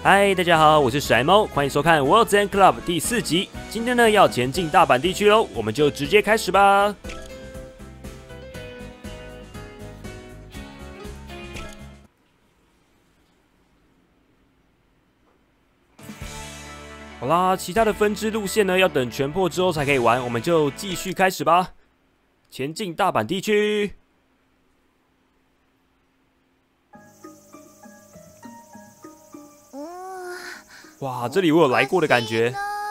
嗨，大家好，我是史莱猫，欢迎收看《World's End Club》第4集。今天呢要前进大阪地区喽，我们就直接开始吧。好啦，其他的分支路线呢要等全破之后才可以玩，我们就继续开始吧。前进大阪地区。哇，这里我有来过的感觉。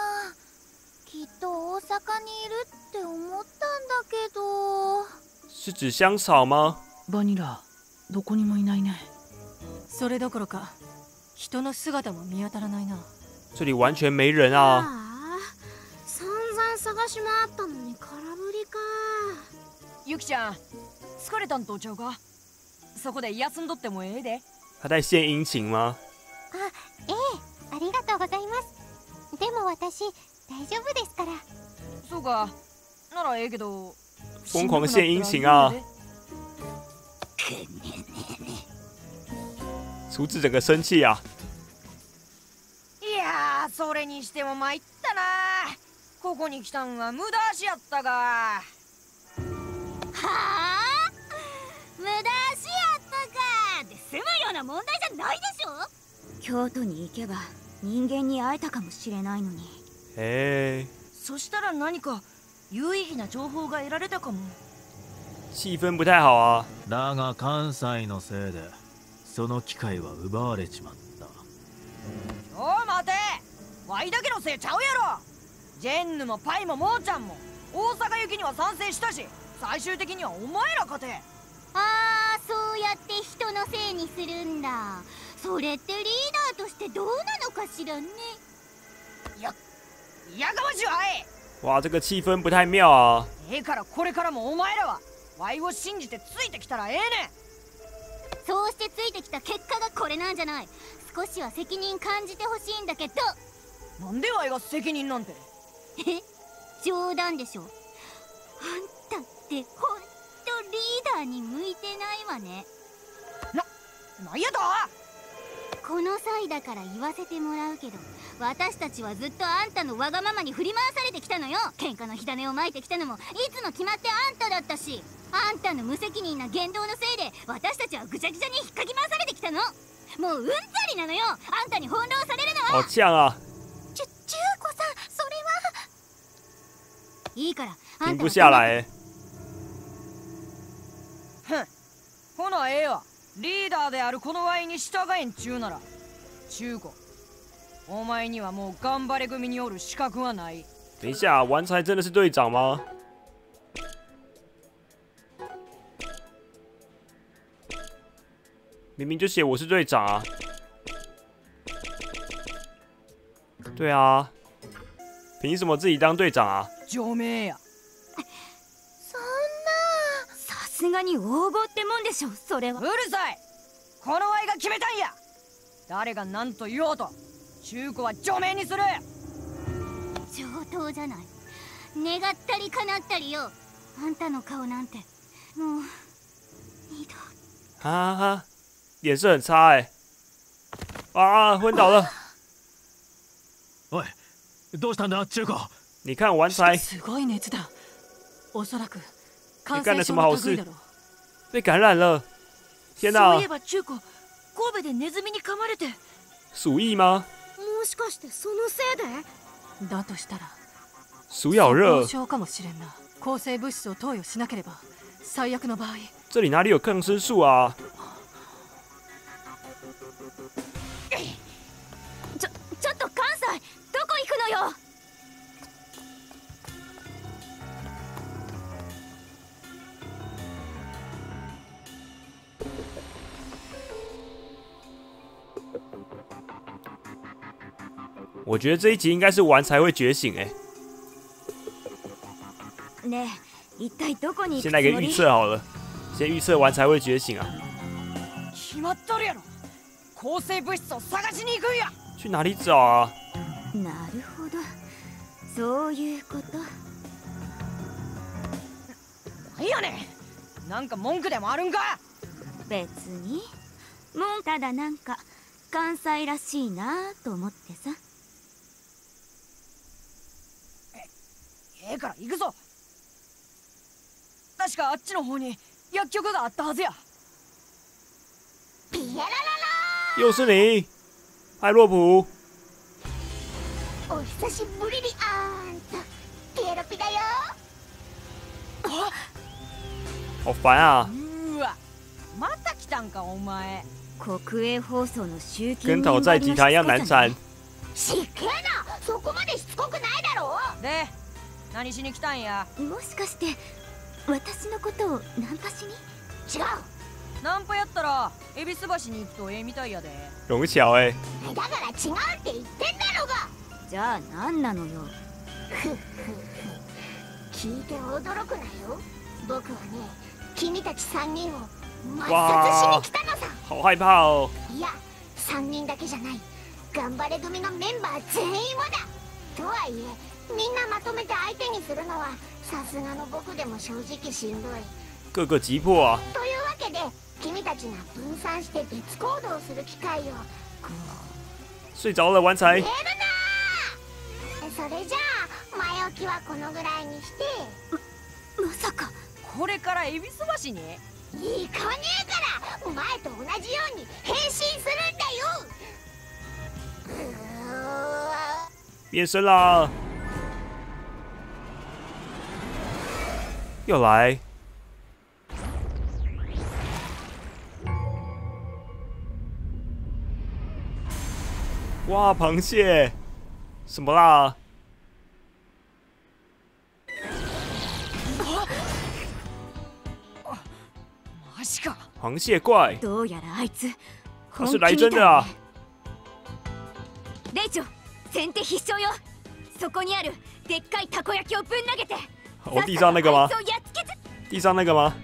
是指香草吗？ バニラ、どこにもいないね。それどころか、人の姿も見当たらないな。 这里完全没人啊！ 散々探し回ったのに空振りか。 ゆきちゃん、疲れたんとちゃうか？そこで休んどってもええで。 他在献殷勤吗？ あ、ええ。ありがとうございます。でも私大丈夫ですから。 そうか。ならええけど。 疯狂献殷勤啊！厨子整个生气啊！ いやー、それにしても参ったな。ここに来たんは無駄足やったか。 はあ？無駄足やったかで済むような問題じゃないでしょ。京都に行けば人間に会えたかもしれないのに。 哎， そしたら何か有意義な情報が得られたかも。 气氛不太好啊。 だが関西のせいでその機会は奪われちまった。 おい待て、ワイだけのせいちゃうやろ。ジェンヌもパイもモーちゃんも大阪行きには賛成したし、最終的にはお前ら勝て。 ああ、そうやって人のせいにするんだ。それってリーダーとしてどうなのかしらね。 やかましいわい。 哇，这个气氛不太妙啊！ からこれからもお前らはワイを信じてついてきたらええねん。 そうしてついてきた結果がこれなんじゃない。少しは責任感じてほしいんだけど。 なんでワイが責任なんて。 冗談でしょ。あんたってほんとリーダーに向いてないわね。 なんやと。 この際だから言わせてもらうけど、私たちはずっとあんたのわがままに振り回されてきたのよ。喧嘩の火種をまいてきたのもいつも決まってあんただったし、あんたの無責任な言動のせいで私たちはぐちゃぐちゃに引っかき回されてきたの。もううんざりなのよ、あんたに翻弄されるのは。 好呛啊！ 中子さん、それはいいから。 停不下来。 ほなええわ。リーダーであるこのワイに従えんちゅうなら、中子、お前にはもう頑張れ組におる資格はない。 等一下，丸才真的是队长吗？明明就写我是队长啊！对啊，凭什么自己当队长啊？ 除名や。 さすがに応募ってもんでしょ、それは。 うるさい。このワイが決めたんや。誰が何と言おうと中古は除名にする。 上等じゃない。願ったり叶ったりよ。あんたの顔なんてもう二度。 哈哈，脸色很差哎！啊，昏倒了！ おい、どうしたんだ中古。 你看丸才， すごい熱だ。おそらく你干了什么好事？被感染了！天哪！ そういえば中古、神戸でネズミに噛まれて。 鼠疫吗？ もしかしてそのせいで？ だとしたら鼠咬热。 症かもしれんな。抗生物質を投与しなければ最悪の場合。 这里哪里有抗生素啊？ ちょっと関西、どこ行くのよ。 我觉得这一集应该是丸才会觉醒哎。 ねえ、一体どこに行くつもり？ 先来个预测好了，先预测丸才会觉醒啊。 決まっとるやろ。抗生物質を探しに行くんや。 去哪里找啊？ なるほど、そういうこと。 なんやねん。なんか文句でもあるんか。 別にもうただなんか関西らしいなと思ってさ。 ええから行くぞ。確かあっちの方に薬局があったはずや。 ピヤララ又是你，派洛普。 ラ、お久しぶりにあんたピエロピだよ。 好烦啊！ うわ、また来たんかお前。 国営放送の集金跟讨债集团一样难缠。 しっけえな、そこまでしつこくないだろで、何しに来たんや。 もしかして私のことをナンパしに。違う。 ナンパやったら恵比寿橋に行くとええみたいやで。 融巧哎、 だから違うって言ってんだろうが。じゃあ何なのよ。ふっふっふ、聞いて驚くなよ。僕はね、君たち3人を抹殺しに来たのさ。 好害怕哦！ いや、3人だけじゃない、頑張れ組のメンバー全員をだ。とはいえみんなまとめて相手にするのはさすがの僕でも正直しんどい。 各个击破啊！ というわけで君たちが分散して別行動する機会を睡着了，玩财く。れるな。それじゃあ前置きはこのぐらいにして。まさかこれから恵比寿橋に。 行かねえから前と同じように変身するんだよ。 变身啦！又来！哇，螃蟹！什么啦？ マジか。 螃蟹怪！ どうやらあいつ他是来真的啊！ レイチョ、先手必勝よ。そこにあるでっかいたこ焼きをぶん投げて。 哦，地上那个吗？ あいつをやっつけず。 地上那个吗？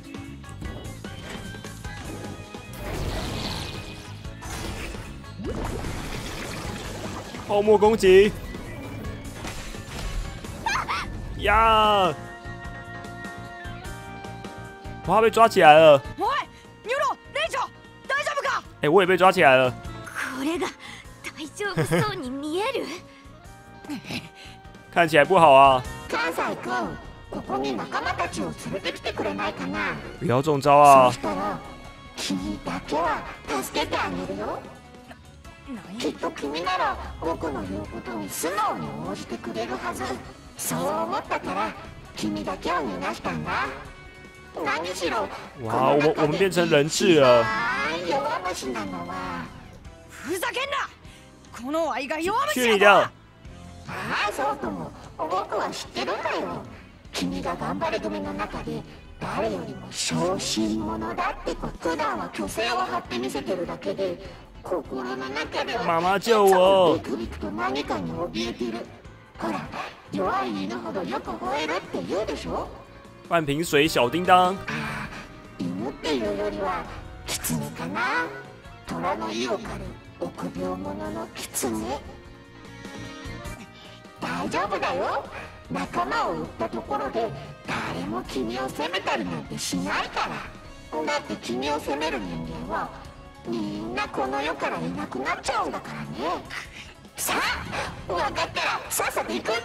泡沫攻击！呀！我被抓起来了！ おい、ニュロ、レイチョ、大丈夫か。 哎、我也被抓起来了！ これが大丈夫そうに見える。 看起来不好啊！ 関西君、ここに仲間たちを連れてきてくれないかな。 不要中招啊！ したら君だけは助けてあげるよ。きっと君なら僕の言うことに素直に応じてくれるはず。そう思ったから君だけを逃がしたんだ。何しろ哇，我们变成人质了！ 弱虫なのは。 ふざけんな。この愛が弱虫去你やぞ。 的！ ああ、そうとも僕は知ってるんだよ。君が頑張れ組の中で誰よりも小心者だってこと。普段は虚勢を張って見せてるだけで心の中では妈妈救我！ ビクビクと何かに怯えてる。ほら、弱い犬ほどよく吠えるって言うでしょ。 半瓶水小叮当。 ああ、犬っていうよりは狐かな。虎の意を狩る臆病者の狐。大丈夫だよ。仲間を撃ったところで誰も君を責めたりなんてしないから。だって君を責める人間はみんなこの世からいなくなっちゃうんだからね。さあ、分かったらさっさと行くんだ。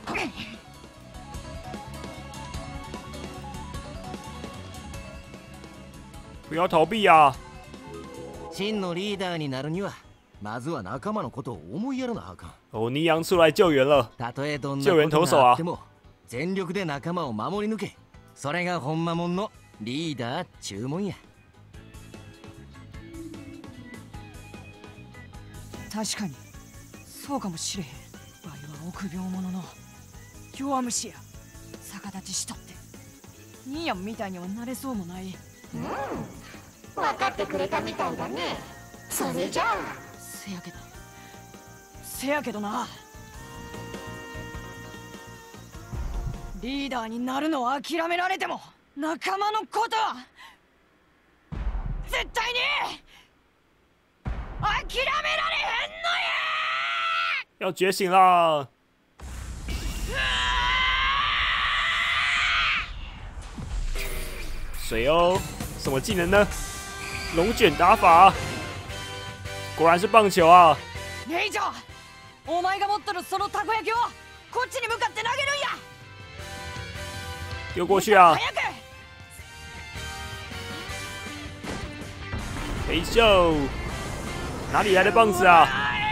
不要逃避啊！ 真のリーダーになるにはまずは仲間のことを思いやらなあかん。 哦，尼阳出来救援了！ たとえどんな救援投手啊ことがあっても全力で仲間を守り抜け。それがほんまもんのリーダー注文や。 確かにそうかもしれへん。ワイは臆病者の弱虫や。逆立ちしとってニーヤンみたいにはなれそうもない。 分かってくれたみたいだね。それじゃあせやけどな。リーダーになるのを諦められても仲間のことは絶対に諦められへんのや。 要觉醒啦！水哦，什么技能呢？龙卷打法， 果然是棒球啊！ レイジャー、お前が持ってるそのたこ焼きをこっちに向かって投げるんや。 丢过去啊！ 早く！ 黑秀，哪里来的棒子啊？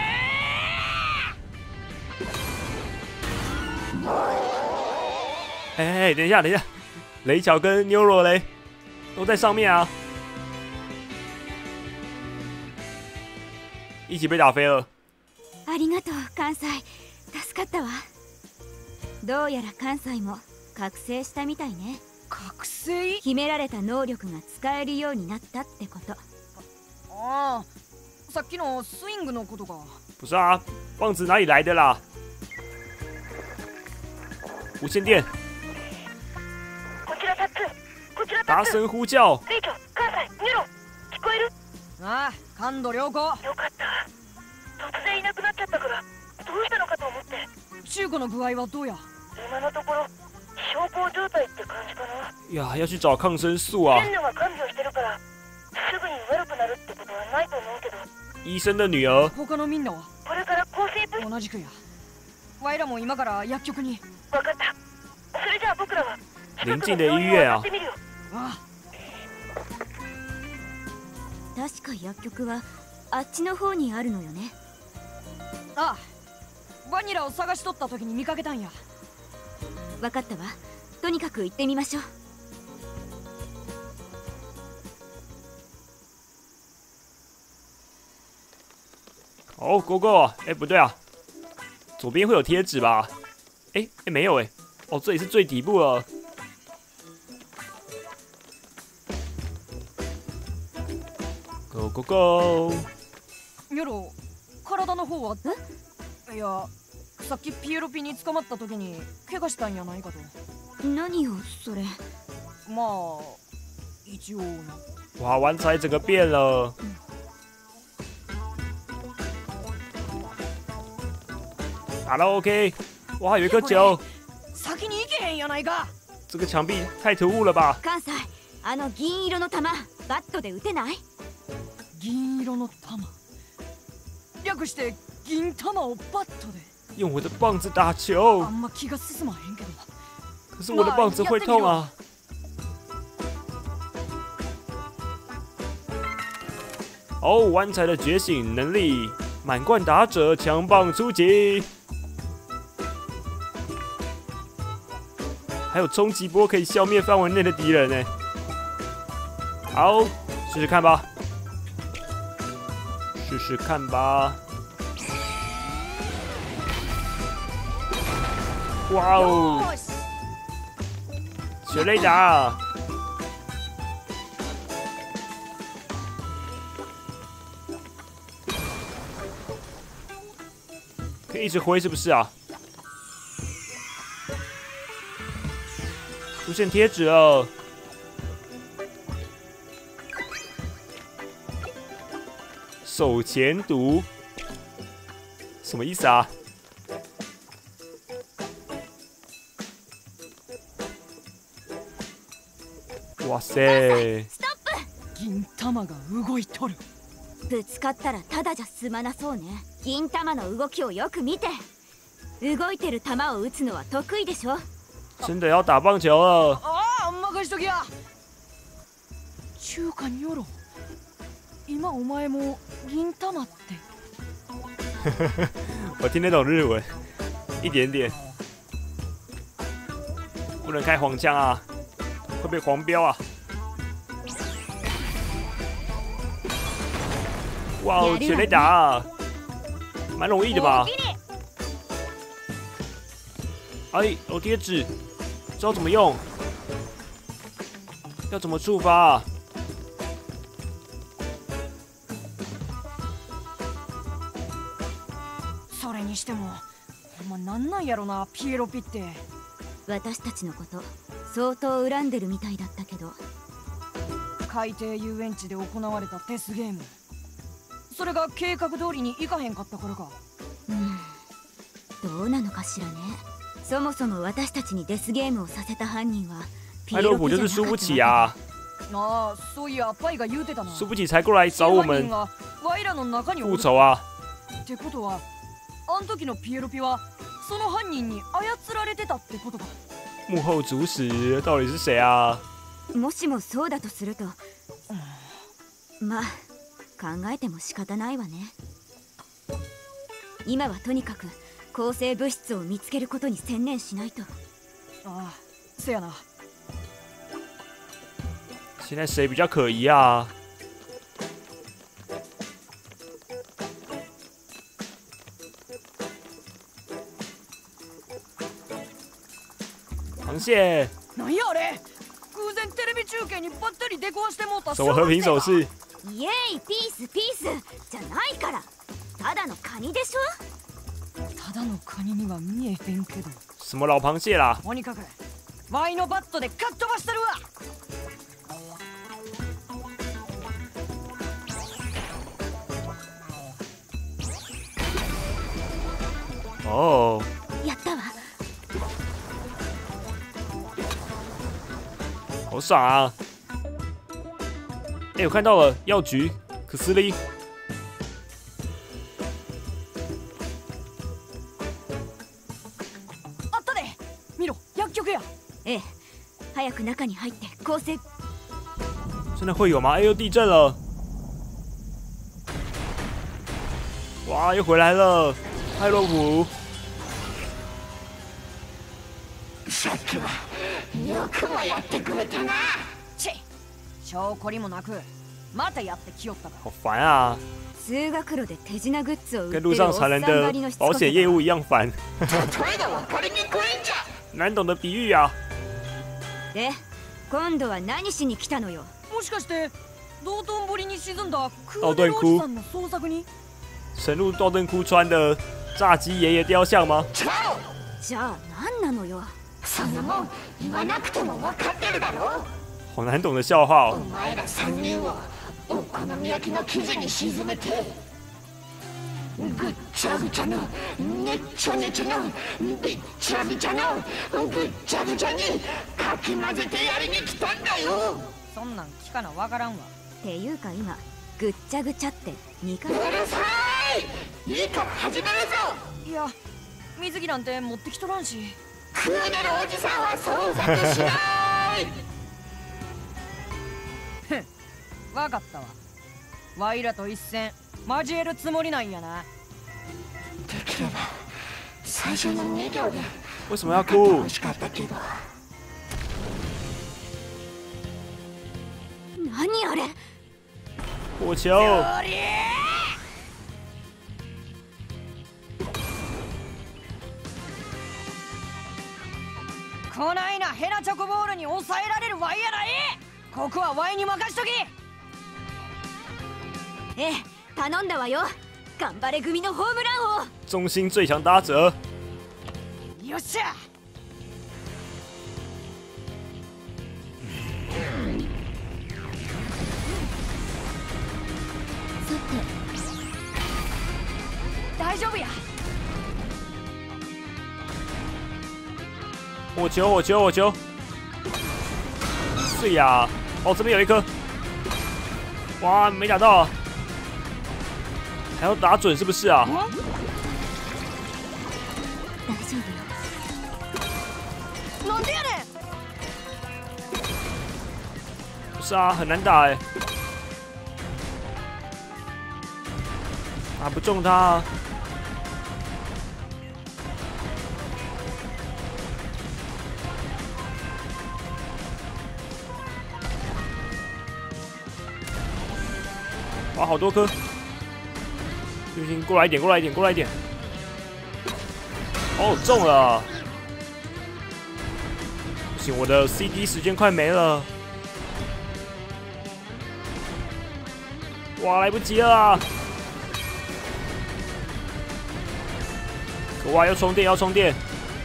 哎，等一下，雷乔跟妞罗雷都在上面啊，一起被打飞了。 ありがとう関西、助かったわ。どうやら関西も覚醒したみたいね。 覚醒？ 秘められた能力が使えるようになったってこと。 ああ、さっきのスイングのことか。 不是啊，棒子哪里来的啦？无线电，大声呼叫。 ああ、感度良好。よかった。突然いなくなっちゃったからどうしたのかと思って。中古の具合はどうや？今のところ小康状態って感じかな。 呀，要去找抗生素啊！ 天女が看病してるからすぐに悪くなるってことはないと思うけど。 医生的女儿。 他のみんなは？これから抗生物質。同じくや。ワイらも今から薬局に。分かった。それじゃあ僕らは邻近的医院啊。 ああ。 確か薬局はあっちの方にあるのよね。 ああ、バニラを探しとった時に見かけたんや。 分かったわ。とにかく行ってみましょう。 哦，Go Go 啊！哎，不对啊，左边会有贴纸吧？哎，没有哎。哦，这里是最底部了。Go Go Go！ ニョロ、体の方は？いや、さっきピエロピに捕まった時に怪我したんやないかと。 何よそれ。 まあ一応な。 哇，玩彩整个变了。打到 OK， 哇，有一颗球。 先に行けへんやないか。 这个墙壁太突兀了吧？ 関西、あの銀色の球、バットで打てない？ 銀色の球。略して銀玉をバットで。 用我的棒子打球。 あんま気が進まへんけど。 可是我的棒子会痛啊！哦，湾财的觉醒能力，满贯打者强棒出击，还有冲击波可以消灭范围内的敌人呢。好，试试看吧，试试看吧。哇哦！全雷达！可以一直挥是不是啊？出现贴纸了。手前毒，什么意思啊？哇塞！ 銀玉が動いとる。 ぶつかったらただじゃ済まなそうね。銀玉の動きをよく見て。動いてる球を打つのは得意でしょ。 真的要打棒球了。 ああ、任しときや。中華ニョロ。今お前も銀玉って。 我听得懂日文，一点点。不能开黄腔啊，会被黄标啊！哇哦，全雷达，蛮容易的吧？哎，有贴纸，知道怎么用？要怎么触发啊？ それにしても、ほんまなんなんやろな、ピエロピって。 私たちのこと相当恨んでるみたいだったけど。 海底遊園地で行われたデスゲーム。それが計画通りにいかへんかったからか。 どうなのかしらね。そもそも私たちにデスゲームをさせた犯人はピエロピ就是输不起啊。 ああ、そういやパイが言うてたな。 输不起才过来找我们。 ワイらの中にお复る。 仇啊！ ってことは、あん時のピエロピはその犯人に操られてたってことか。 幕后主使到底是谁啊？ もしもそうだとすると、まあ考えても仕方ないわね。今はとにかく抗生物質を見つけることに専念しないと。 ああ、せやな。 现在谁比较可疑啊？螃蟹， なんやあれ。偶然テレビ中継にばったり出くわしてもうた什么和平手势？ イエーイピースピースじゃないから、ただのカニでしょ。 ただのカニには見えへんけど。 什么老螃蟹啦？ とにかくワイのバットでかっ飛ばしたるわ。 哦， やったわ。 好爽啊！哎，我看到了药局，可斯利。 あったで。見ろ、薬局や。 ええ、早く中に入って抗生。 真的会有吗？哎呦，地震了！哇，又回来了，泰洛普。 チェ、証拠りもなくまたやってきよったか。 好烦啊！ 通学路で手品グッズを売って跟路上るおっさん传人狩りの的しつこさが保险业务一样烦。难懂的比喻啊！ で、今度は何しに来たのよ。 もしかして道頓堀に沈んだクーデルおじさんの捜索に。 深入道顿窟川的炸鸡爷爷雕像吗？ じゃあ何なのよ。 そんなもん言わなくても分かってるだろ。 好难懂的笑话お哦。 前ら3人をお好み焼きの生地に沈めて、ぐっちゃぐちゃのねっちゃねちゃのびっちゃびちゃのぐっちゃぐちゃにかき混ぜてやりに来たんだよ。 そんなん聞かなわからんわ。 っていうか今ぐっちゃぐちゃって2回。 うるさい。いいから始めるぞ。 いや、水着なんて持ってきとらんし。 クーデルおじさんは捜索しない。 わかったわ。ワイらと一戦交えるつもりなんやな。 できれば最初の2行で为什么要哭欲？しかったけど。 何あれ。 火球！ こないなヘナチョコボールに抑えられるワイやない。ここはワイに任しとき。 ええ、頼んだわよ。頑張れ組のホームランを。 中心最强打者。 よっしゃ。大丈夫や。 火球，火球，火球！碎呀！哦，这边有一颗。哇，没打到，还要打准是不是啊？ 大丈夫よ。 なんでやねん。 不是啊，很难打哎。打不中他啊。哇，好多颗！行行，过来一点，过来一点，过来一点。哦，中了！不行，我的 CD 时间快没了。哇，来不及了啊！哇，要充电，要充电！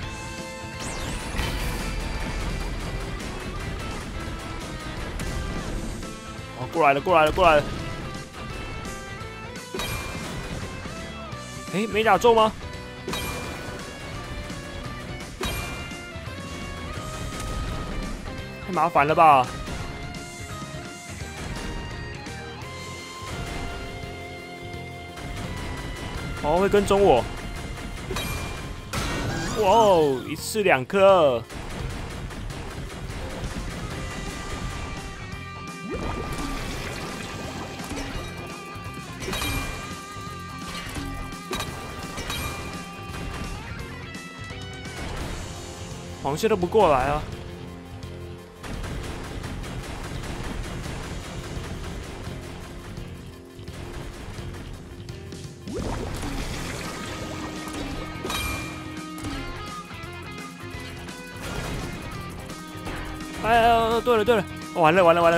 哦，过来了，过来了，过来了！哎，没打中吗？太麻烦了吧！ 哦，会跟踪我。哇哦，一次2颗。螃蟹都不过来啊！哎呀，对了，完了，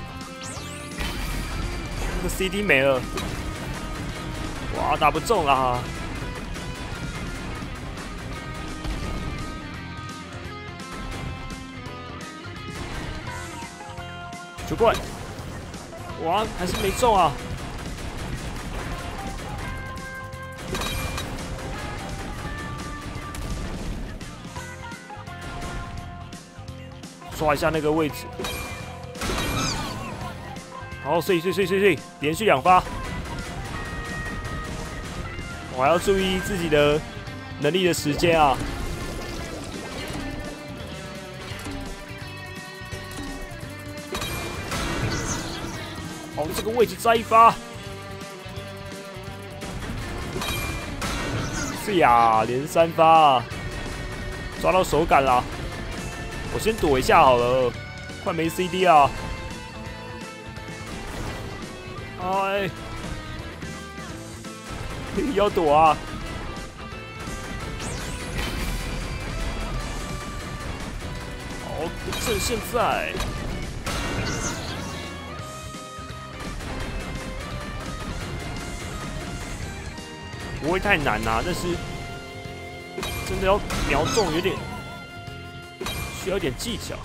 那个 CD 没了，哇，打不中啦！球过来，哇，还是没中啊！抓一下那个位置，好，碎，连续2发。我还要注意自己的能力的时间啊！好，这个位置再1发。是呀，连3发，抓到手感啦！我先躲一下好了，快没 CD 啊！哎，要躲啊！好，趁现在。不会太难啊，但是真的要瞄中有点。需要一点技巧，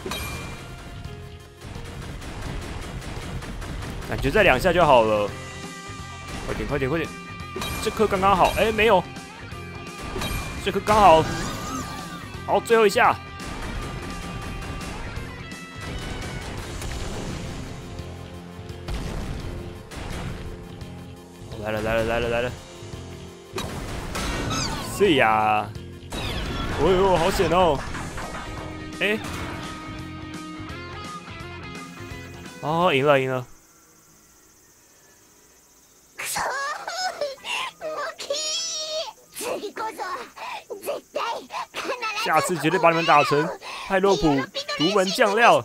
感觉再2下就好了。快点！这颗刚刚好，哎，没有，这颗刚好。好，最后1下。来了！是呀，哦呦，好险哦！哎，哦，赢了！下次绝对把你们打成派洛普独门酱料，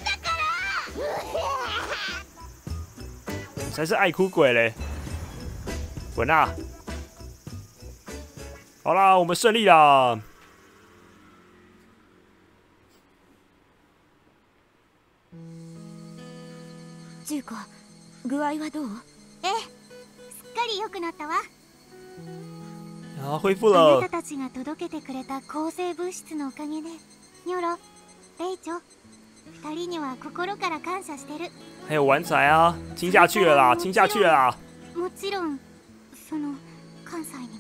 才是爱哭鬼嘞！滚啊！好啦，我们胜利啦！ ジュウコ、具合はどう？ええ、すっかり良くなったわ。 啊，恢复あ了な。たたちが届けてくれた抗生物質のおかげで、ニョロ、レイチョ、2人には心から感謝してる。 还有玩仔啊，亲下去了啦！ もちろん、その関西に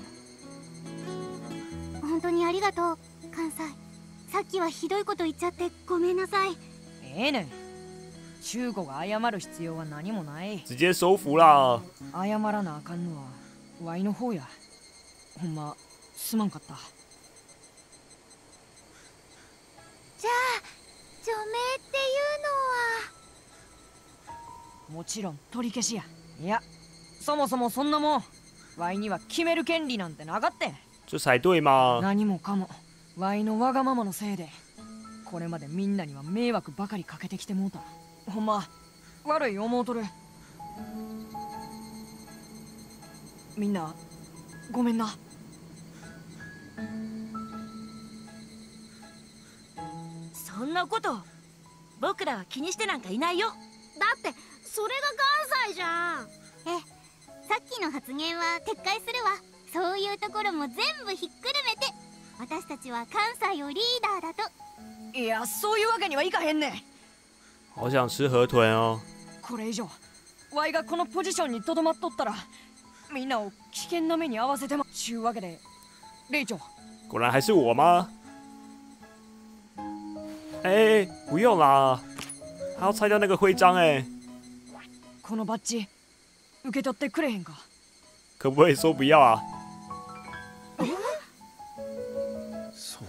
も。本当にありがとう、関西。さっきはひどいこと言っちゃってごめんなさい。 ええねん。中古が謝る必要は何もない。 直接收服啦！ 謝らなあかんのはワイの方や。ほんますまんかった。 じゃあ除名っていうのは。 もちろん取り消しや。いや、そもそもそんなもんワイには決める権利なんてなかって。 这才对嘛！ 何もかもワイのわがままのせいで、これまでみんなには迷惑ばかりかけてきてもうた。ほんま悪い思うとる。みんなごめんな。 そんなこと僕らは気にしてなんかいないよ。 だってそれが関西じゃん。ええ、さっきの発言は撤回するわ。そういうところも全部ひっくるめて、私たちは関西をリーダーだと。 いや、そういうわけにはいかへんねん。 好想吃河豚哦！ これ以上ワイがこのポジションにとどまっとったら、みんなを危険な目に遭わせてもちゅうわけで、レイチョ。 果然还是我吗？哎，不用啦，还要拆掉那个徽章哎， このバッジ受け取ってくれへんか。 可不可以说不要啊？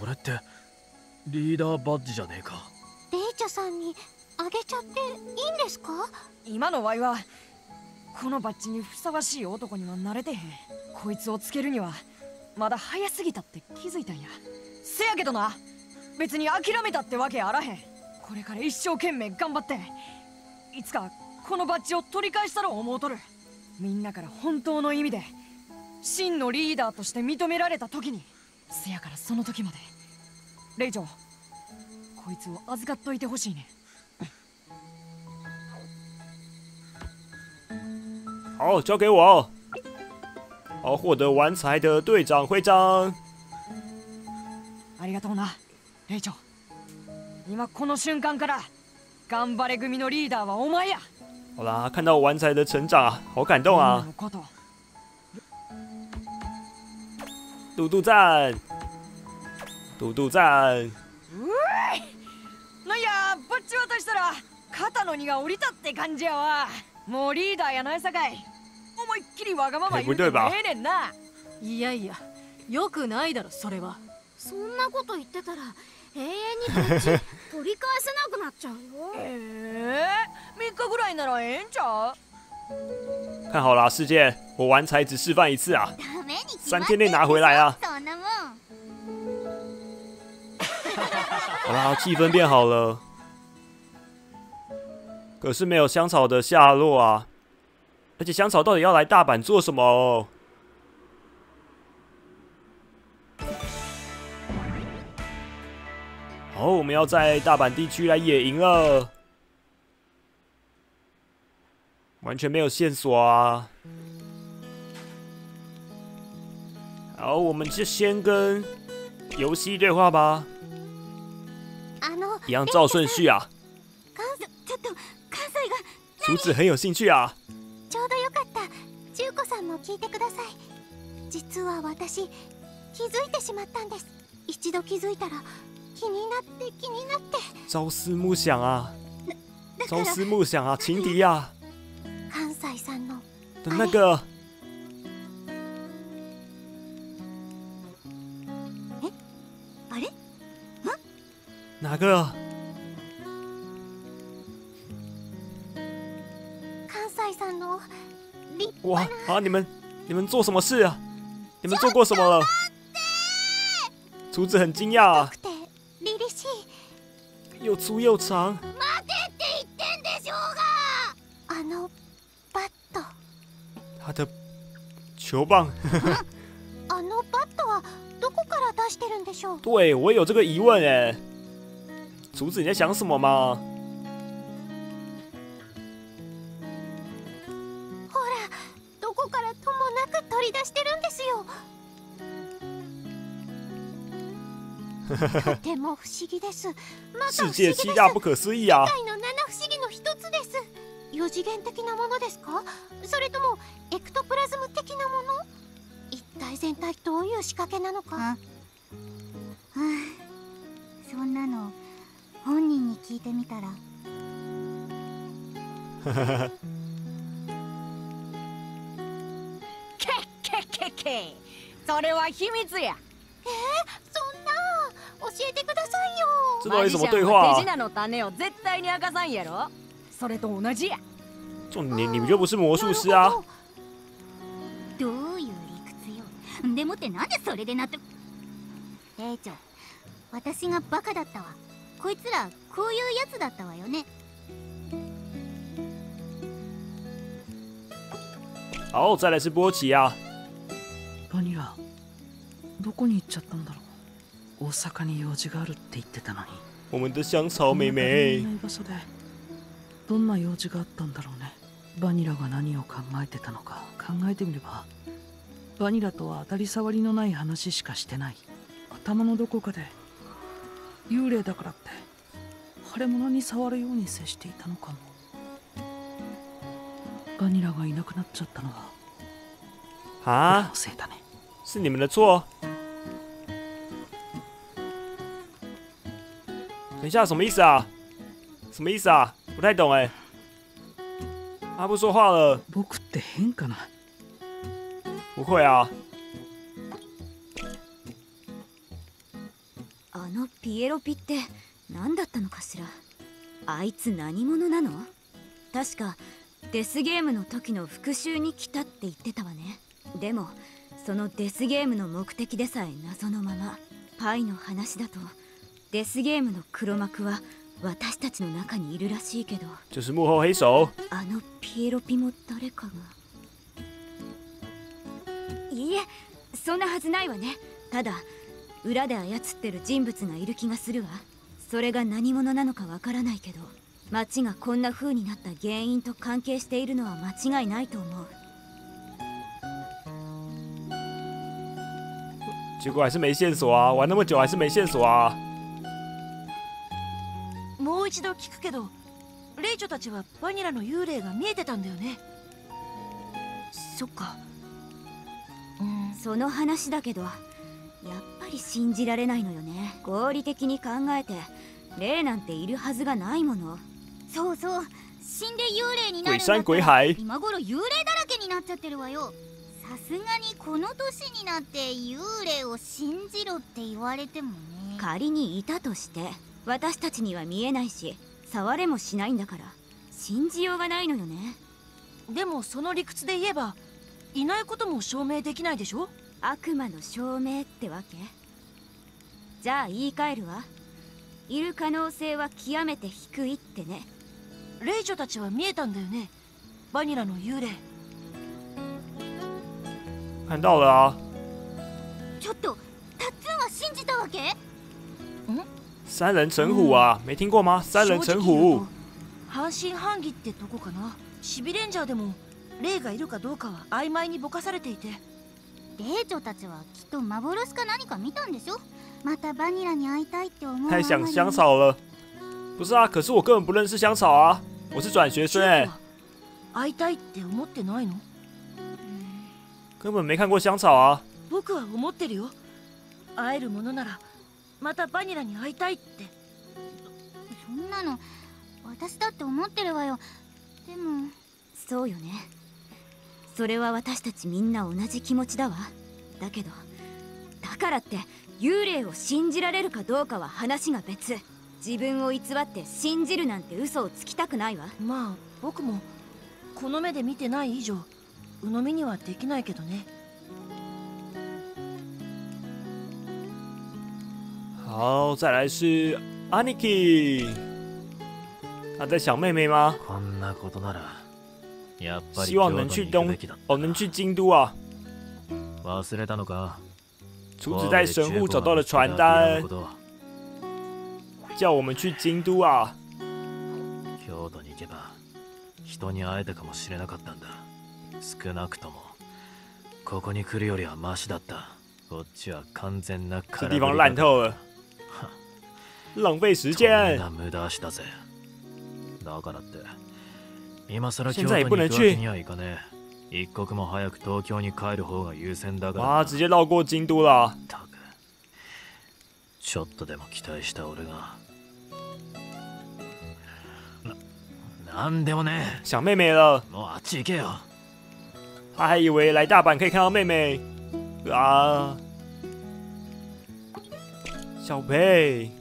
れってリーダーバッジじゃねえか。 レイチョさんにあげちゃっていいんですか？ 今のワイはこのバッジにふさわしい男には慣れてへん。こいつをつけるにはまだ早すぎたって気づいたんや。せやけどな、別に諦めたってわけあらへん。これから一生懸命頑張っていつかこのバッジを取り返したら思うとる。みんなから本当の意味で真のリーダーとして認められた時に。せやからその時までレイチョ、こいつを預かっといてほしいね。 好，交给我。好，获得完财的队长徽章。 ありがとうな、レイチョ。今この瞬間から頑張れ組のリーダーはお前や。 好啦，看到完财的成长啊，好感动啊！ みんなのこと。 嘟嘟赞，嘟嘟赞。 なんや、バッジ渡したら肩の荷が下りたって感じやわ。もうリーダーやないさかい、思いっきりわがまま言うてもええねんな。 いやいや、よくないだろそれは。 そんなこと言ってたら永遠にバッジ取り返せなくなっちゃうよ。 3日ぐらいならええんちゃう？ 看好啦，事件，我完财只示范一次啊ダメに決ま ，3 って天内拿回来啊！ そんなもん。 好啦，气氛变好了，可是没有香草的下落啊！而且香草到底要来大阪做什么？好，我们要在大阪地区来野营了，完全没有线索啊！好，我们就先跟游戏对话吧，一样照顺序啊。 ちょっと関西が竹子很有兴趣啊。 ちょうどよかった。中子さんも聞いてください。実は私気づいてしまったんです。一度気づいたら気になって気になって。 朝思暮想啊，朝思暮想啊，情敌啊関西さんの的那个。 あれ？ 哪个？ 関西さんの立哇啊！你们做什么事啊？你们做过什么了？竹子很惊讶啊， くて凛々しい。 又粗又长。 待てって言ってんでしょうが。あのバット。 他的球棒。 あのバットはどこから出してるんでしょう？ 对，我也有这个疑问哎。竹子你在想什么吗？ ほら、どこからともなく取り出してるんですよ。とても不思議です。また不思議です。 世界七大不可思議啊！ 世界の七不思議の一つです。4次元的なものですか？それともエクトプラズム的なもの？一体全体どういう仕掛けなのか。そんなの本人に聞いてみたら。 けそれは秘密や。 そんな教えてくださいよ。 这到底什么对话手品の種を絶対に明かさんやろ。それと同じや。 你们就不是魔术师啊？ どういう理屈よ。でもってなんでそれでなって。兵長、私がバカだったわ。こいつらこういうやつだったわよね。 好，再来是波奇啊。 バニラ、どこに行っちゃったんだろう。大阪に用事があるって言ってたのに。 我们的香草妹妹。 いない場所でどんな用事があったんだろうね。バニラが何を考えてたのか考えてみれば、バニラとは当たり障りのない話しかしてない。頭のどこかで幽霊だからって腫れ物に触るように接していたのかも。バニラがいなくなっちゃったのは俺のせいだね。 是你们的错。等一下，什么意思啊？什么意思啊？不太懂哎。他不说话了。 僕って変かな？ 不会啊。 のピエロピって何だったのかしら。あいつ何者なの？確かデスゲームの時の復讐に来たって言ってたわね。でもそのデスゲームの目的でさえ謎のまま。パイの話だとデスゲームの黒幕は私たちの中にいるらしいけど、 就是幕后黑手。 あのピエロピも誰かが。いいえ、そんなはずないわね。ただ裏で操ってる人物がいる気がするわ。それが何者なのかわからないけど、街がこんな風になった原因と関係しているのは間違いないと思う。 结果还是没线索啊！玩那么久还是没线索啊！ もう一度聞くけど、レイチョたちはバニラの幽霊が見えてたんだよね。そっか。 その話だけど、やっぱり信じられないのよね。合理的に考えて霊なんているはずがないもの。そうそう、死んで幽霊になるんだったら今頃幽霊だらけになっちゃってるわよ。さすがにこの年になって幽霊を信じろって言われてもね。仮にいたとして私たちには見えないし触れもしないんだから信じようがないのよね。 でもその理屈で言えばいないことも証明できないでしょ。 悪魔の証明ってわけ？じゃあ言い換えるわ。いる可能性は極めて低いってね。 レイチョたちは見えたんだよね、バニラの幽霊。 看到了啊！ ちょっとタッツンは信じたわけ？ 三人成虎啊，没听过吗？三人成虎。 半信半疑ってとこかな。シビレンジャーでも霊がいるかどうかは曖昧にぼかされていて。 霊長たちはきっと幻か何か見たんでしょ。またバニラに会いたいって思う。 太想香草了。不是啊，可是我根本不认识香草啊，我是转学生哎。 会いたいって思ってないの？ 根本没看过香草啊。 僕は思ってるよ。会えるものならまたバニラに会いたいって。 そんなの私だって思ってるわよ。でもそうよね。それは私たちみんな同じ気持ちだわ。だけどだからって幽霊を信じられるかどうかは話が別。自分を偽って信じるなんて嘘をつきたくないわ。 まあ僕もこの目で見てない以上鵜呑みにはできないけどね。 好，再来是 Aniki， 他在想妹妹吗？ こんなことならやっぱり希望能去能去京都啊。 忘れたのか？ 厨子在神户找到了传单，叫我们去京都啊。 京都に行けば人に会えたかもしれなかったんだ。少なくともここに来るよりはマシだった。こっちは完全な这地方烂透了，浪费時間。 無駄足だぜ。だからって今さら京現都に行くわ在也不能去。 けにはいかねえ。一刻も早く東京に帰る方が優先だから。 哇，直接绕过京都了。 たくちょっとでも期待した俺がなんでもね。 想妹妹了。 もうあっち行けよ。 他还以为来大阪可以看到妹妹啊。小佩。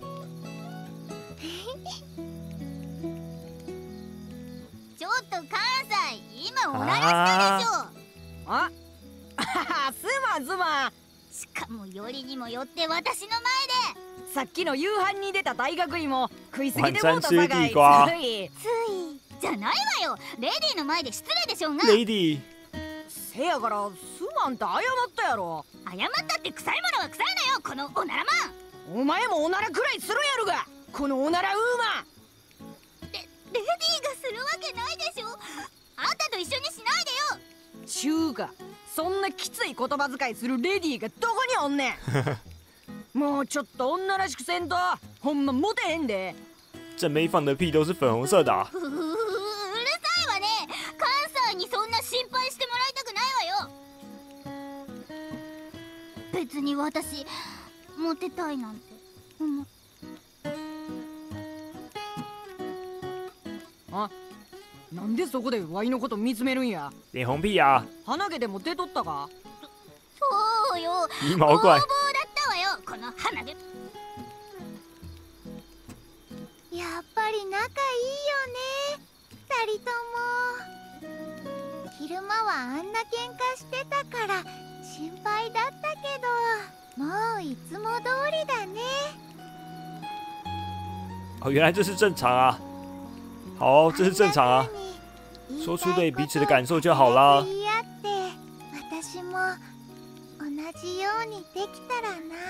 ちょっと関西、今おならしたでしょ。 あすまんすまん。 しかもよりにもよって私の前で。 さっきの夕飯に出た大学芋食いすぎてもうたさかい。 ついじゃないわよ。レディーの前で失礼でしょうが。 レディー。 せやからすまんって謝ったやろ。 謝ったって臭いものは臭いのよ、このおならマン。 お前もおならくらいするやろが、このおならウーマン。 レディーがするわけないでしょ。あんたと一緒にしないでよ。 ちゅうか、そんなきつい言葉遣いするレディーがどこにおんねんもうちょっと女らしくせんとほんまモテへんで。 正妹放的屁都是粉红色的啊。 うるさいわね。関西にそんな心配してもらいたくないわよ。別に私モテたいなんて思っ。 あ、なんでそこでワイのこと見つめるんや。 脸红屁啊。 鼻毛でも出とったか。 そうよ。 皮毛怪。 ボーボーだったわよ、この鼻毛。 人とも昼間はあんな喧嘩してたから心配だったけど、もういつも通りだね。 哦，原来这是正常啊。好，这是正常啊。说出对彼此的感受就好啦。 言い合って私も同じようにできたらな。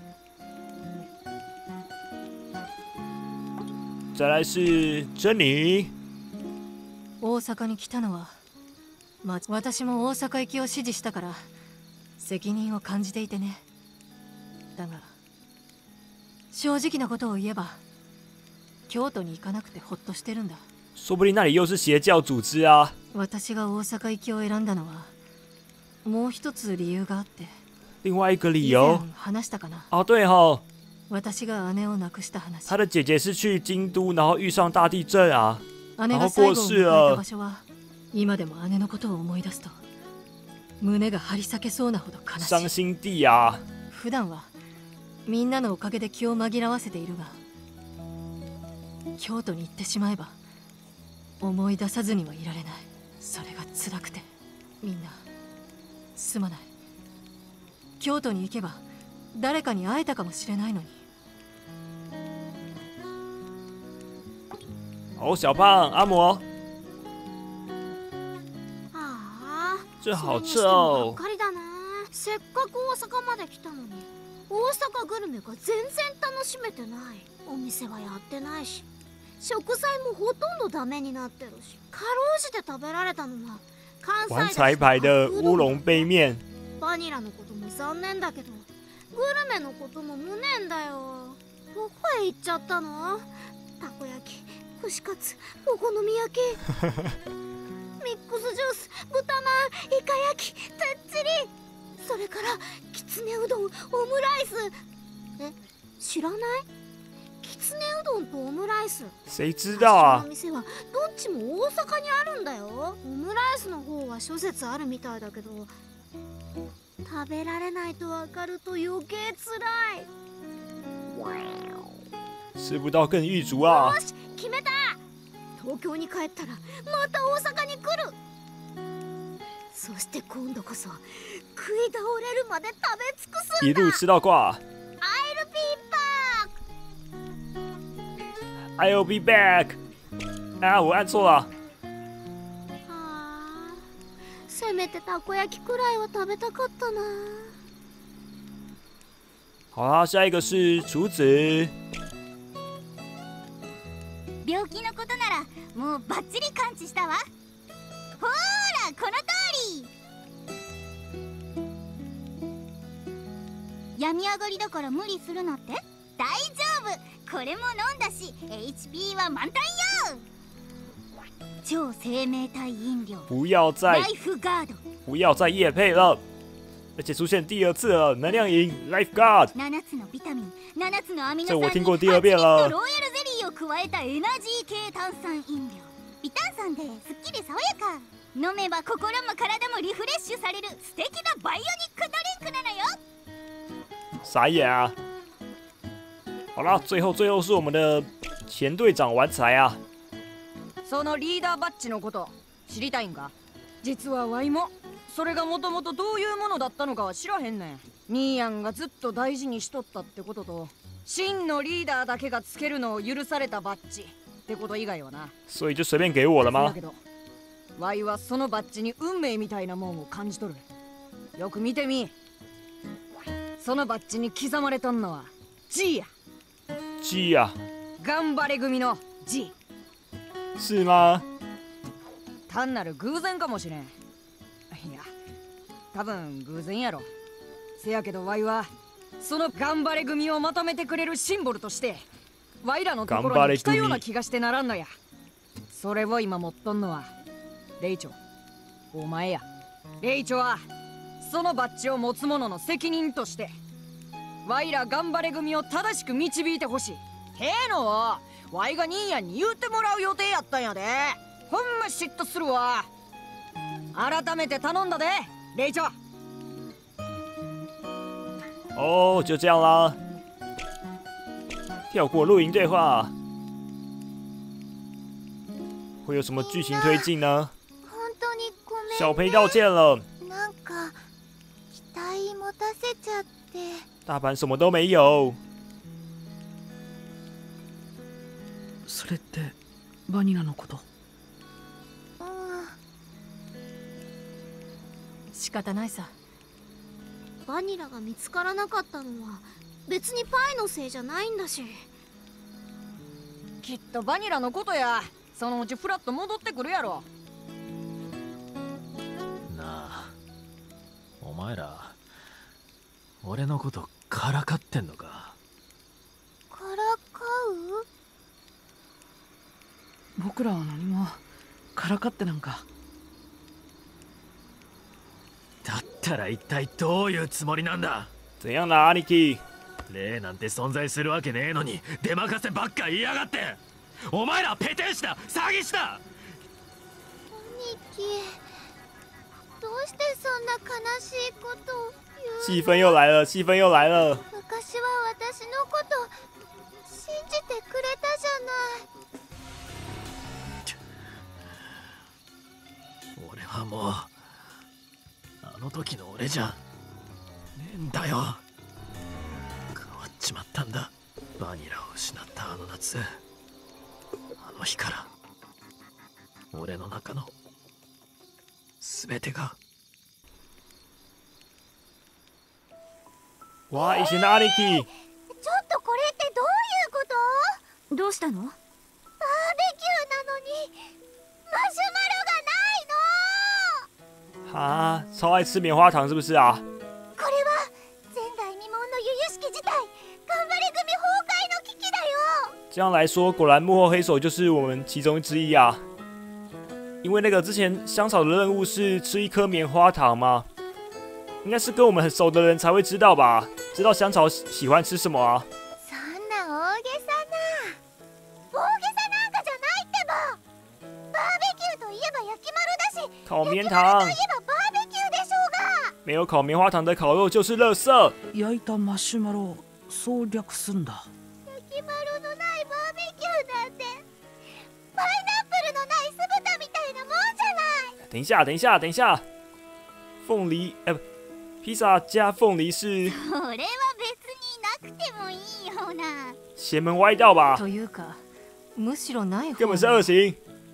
再来是珍妮。 大阪に来たのは、私も大阪行きを指示したから責任を感じていてね。だが正直なことを言えば京都に行かなくてほっとしてるんだ。 说不定那里又是邪教组织啊。 私が大阪行きを選んだのはもう一つ理由があって。 另外一个理以由前話したかな。 哦，对吼， 私が姉を亡くした話。 他的姐姐是去京都，然后遇上大地震啊， 姉が最後を迎えた場所は今でも姉のことを思い出すと胸が張り裂けそうなほど悲しい。 伤心地啊。 普段はみんなのおかげで気を紛らわせているが、京都に行ってしまえば思い出さずにはいられない。それが辛くて。みんなすまない。京都に行けば誰かに会えたかもしれないのに。 哦，小胖阿嬷， ああ、 这好吃哦。 ばっかりだな。せっかく大阪まで来たのに大阪グルメが全然楽しめてない。お店はやってないし、食材もほとんどダメになってるし、かろうじて食べられたのは関玩西彩牌的乌龙杯面。 バニラのことも残念だけど、グルメのことも無念だよ。どこへ行っちゃったの？たこ焼き、串カツ、お好み焼きミックスジュース、豚まん、イカ焼き、てっちり、それからきつねうどん、オムライス。え、知らない？きつねうどんとオムライス、 谁知道啊？ この店はどっちも大阪にあるんだよ。オムライスの方は諸説あるみたいだけど、食べられないとわかると余計つらい。 吃不到更狱卒啊！ よし、決めた。東京に帰ったらまた大阪に来る。そして今度こそ食い倒れるまで食べ尽くすんだ。 一路吃到挂。 I'll be back。 I'll be back。啊，我按错了。 ああ、せめてたこ焼きくらいは食べたかったな。 好啦，下一个是厨子。 病気のことならもうバッチリ完治したわ。ほーら、この通り。病み上がりだから無理するなって？大丈夫、これも飲んだし HP は満タンよ。超生命体飲料不要再ライフガード。 不要再业配了，而且出现第二次了，能量饮 Life Guard。 7つのビタミン、7つのアミノ这我酸に听过第二遍了。 蜂蜜とロイヤルゼリーを加えたエナジー系炭酸飲料。微炭酸ですっきり爽やか。飲めば心も体もリフレッシュされる素敵なバイオニックドリンクなのよ。 傻眼啊！好啦，最后是我们的前队长玩财啊。 そのリーダーバッジのこと知りたいんか？実はワイもそれがもともとどういうものだったのかは知らへんねん。ニーヤンがずっと大事にしとったってことと、真のリーダーだけがつけるのを許されたバッジってこと以外はな。 所以就随便给我了吗だけ？どワイはそのバッジに運命みたいなもんを感じとる。よく見てみ。そのバッジに刻まれとんのは G や。 G 呀， 頑張れ組の G。 是吗？ 単なる偶然かもしれん。いや、多分偶然やろ。せやけどワイはその頑張れ組をまとめてくれるシンボルとしてワイらのところに来たような気がしてならんのや。それを今持っとんのはレイチョ、お前や。レイチョはそのバッジを持つ者の責任としてワイら頑張れ組を正しく導いてほしい。てのをワイが兄やんに言うてもらう予定やったんやで。ほんま嫉妬するわ。改めて頼んだで、レイチョ。 哦，就这样啦。跳过露营对话。 会有什么剧情推进呢？ 本当にごめんね。 小裴道歉了， なんか期待持たせちゃって。 大阪什么都没有。 それってバニラのこと？ 仕方ないさ。 バニラが見つからなかったのは別にパイのせいじゃないんだし。 きっとバニラのことや。そのうちフラッと戻ってくるやろ。 なあ、お前ら俺のことからかってんのか？ からかう？ 僕らは何もからかってなんか。 だったら一体どういうつもりなんだ？ 怎样啦，兄貴？ 霊なんて存在するわけねえのに出任せばっか言いやがって！お前らペテン師だ、詐欺師だ！ 兄貴、どうしてそんな悲しいことを言う？ 气氛又来了，气氛又来了。 昔は私のこと信じてくれたじゃない。 俺はもうあの時の俺じゃねえんだよ。変わっちまったんだ。バニラを失ったあの夏、あの日から俺の中の全てが。 哇，以前的兄貴。 ちょっとこれってどういうこと？どうしたの？バーベキューなのにマシュマロがないの？ 啊，超爱吃棉花糖是不是啊？ これは前代未聞の由々しき事態、頑張り組崩壊の危機だよ。 这样来说，果然幕后黑手就是我们其中之一啊。因为那个之前香草的任务是吃一颗棉花糖吗？应该是跟我们很熟的人才会知道吧？知道香草喜欢吃什么啊？ そんな大げさな。大げさなんかじゃないってば。バーベキューといえば焼き丸だし、 烤棉焼き糖丸といえばバーベキューでしょうが。 没有烤棉花糖的烤肉就是垃圾。 焼いたマシュマロそう略すんだ。 焼き丸のないバーベキューなんてパイナップルのない酢豚みたいなもんじゃない。 等一下，等一下，等一下，凤梨，不，披萨加凤梨是それは別になくてもいいような。 邪门歪道吧？ というかむしろない方根本是恶行。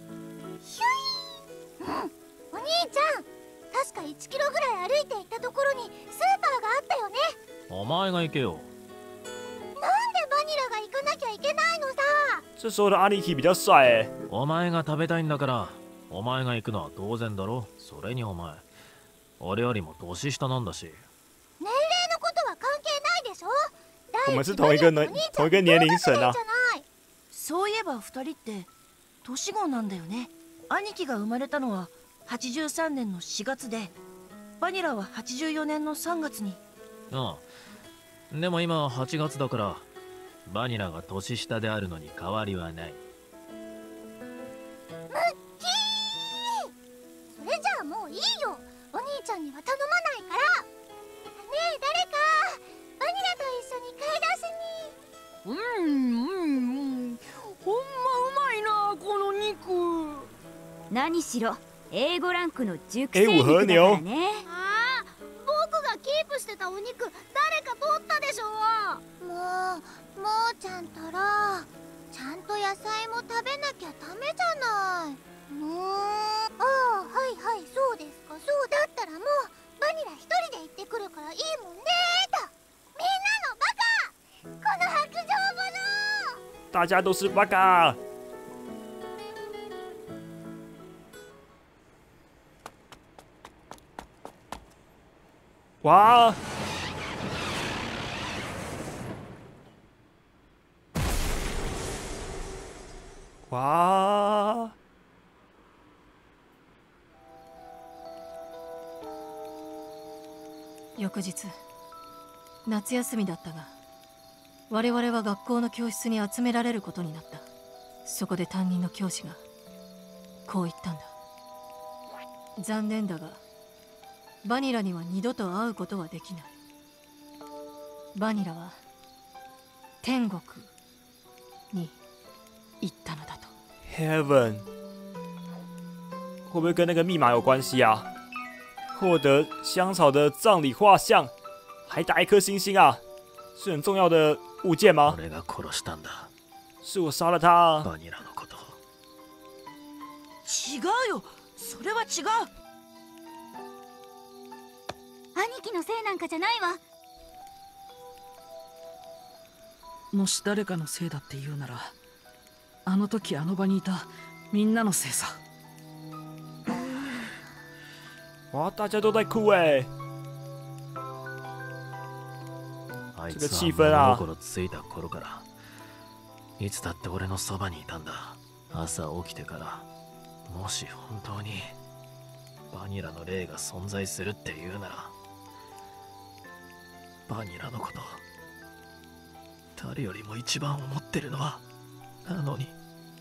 お兄ちゃん、確か1キロぐらい歩いて行ったところにスーパーがあったよね。 お前が行けよ。 なんでバニラが行かなきゃいけないのさ。 这时候的兄貴比較帅哎。 お前が食べたいんだからお前が行くのは当然だろ。それにお前俺よりも年下なんだし。 年齢のことは関係ないでしょ。 我们是同一个年龄层啊。 そういえば2人って年子なんだよね。兄貴が生まれたのは83年の4月で、バニラは84年の3月に。 ああ、でも今は8月だからバニラが年下であるのに変わりはない。 ムッキー、それじゃあもういいよ。お兄ちゃんには頼まないから。ねえ誰かバニラと一緒に買い出しに。 ほんまうまいなこの肉。 何しろ A5 ランクの熟成肉だからね。ああ、僕がキープしてたお肉誰か取ったでしょ。もうちゃんたらちゃんと野菜も食べなきゃダメじゃない。ああ、はいはい、そうですか。そうだったらもうバニラ一人で行ってくるからいいもんねーと。みんなのバカ、この白状者。 大家都是バカ。哇！哇！ 翌日夏休みだったが、我々は学校の教室に集められることになった。そこで担任の教師がこう言ったんだ。残念だがバニラには二度と会うことはできない。バニラは天国に行ったのだと。 Heaven。 会不会跟那个密码有关系啊？获得香草的葬礼画像，还打一颗星星啊，是很重要的物件吗？ 俺が殺したんだ。 是我杀了他啊！ バニラのこと。 違うよ、それは違う。 兄貴のせいなんかじゃないわ。 もし誰かのせいだって言うなら、あの時あの場にいたみんなのせいさ。 哇，大家都在哭哎！ あい这个つは气氛啊物心ついた頃からいつだって俺のそばにいたんだ。朝起きてから、もし本当にバニラの霊が存在するって言うなら、バニラのこと誰よりも一番思ってるのはなのに。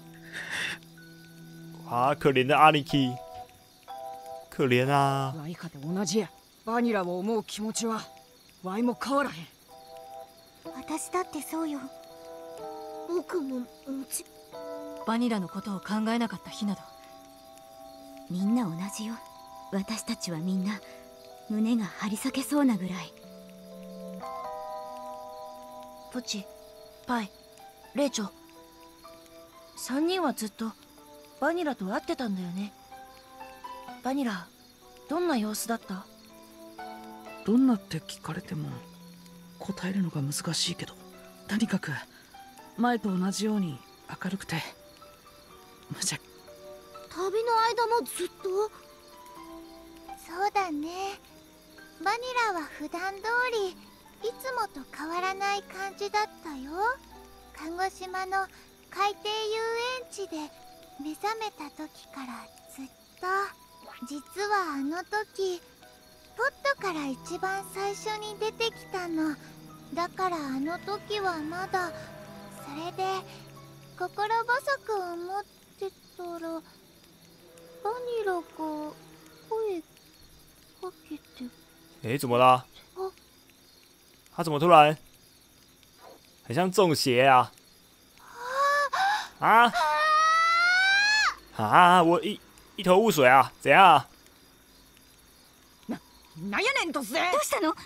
哇，可怜的阿尼基，可怜啊！ ワイかて同じや。バニラを思う気持ちはワイも変わらへん。 私だってそうよ。僕ももちバニラのことを考えなかった日など。 みんな同じよ。私たちはみんな胸が張り裂けそうなぐらい。 ポチ、パイ、レイチョ、3人はずっとバニラと会ってたんだよね。バニラ、どんな様子だった？ どんなって聞かれても答えるのが難しいけど、とにかく前と同じように明るくて無邪気。 旅の間もずっと。 そうだね。バニラは普段通りいつもと変わらない感じだったよ。鹿児島の海底遊園地で目覚めた時からずっと。実はあの時ポットから一番最初に出てきたの。だからあの時はまだ。それで心細く思ってたらバニラが声かけて。 哎，怎么啦？他怎么突然很像中邪啊？啊啊！我一头雾水啊！怎样啊？ なんやねん突然。 どうしたの？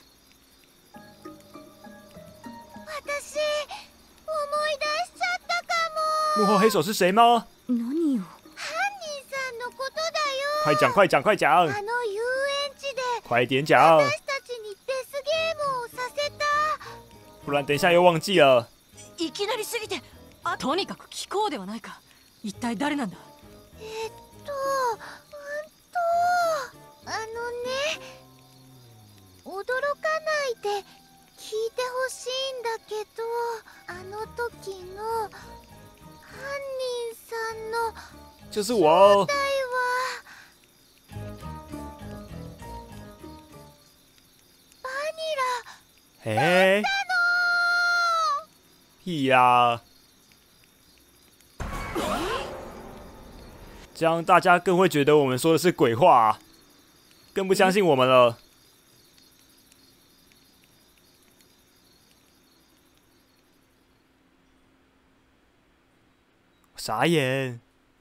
私思い出しちゃったかも。 幕后黑手是谁吗？ 何よ。 犯人さんのことだよ。 快讲快讲快讲！ あの遊園地で快点讲， 私たちにデスゲームをさせた。 不然等一下又忘记了。 いきなりすぎて。 とにかく聞こうではないか。一体誰なんだ？ あのね、驚かないで聞いてほしいんだけど、あの時の犯人さんの就是我哦。 正体はバニラ。 哎，屁呀！这样大家更会觉得我们说的是鬼话啊，更不相信我们了。傻眼。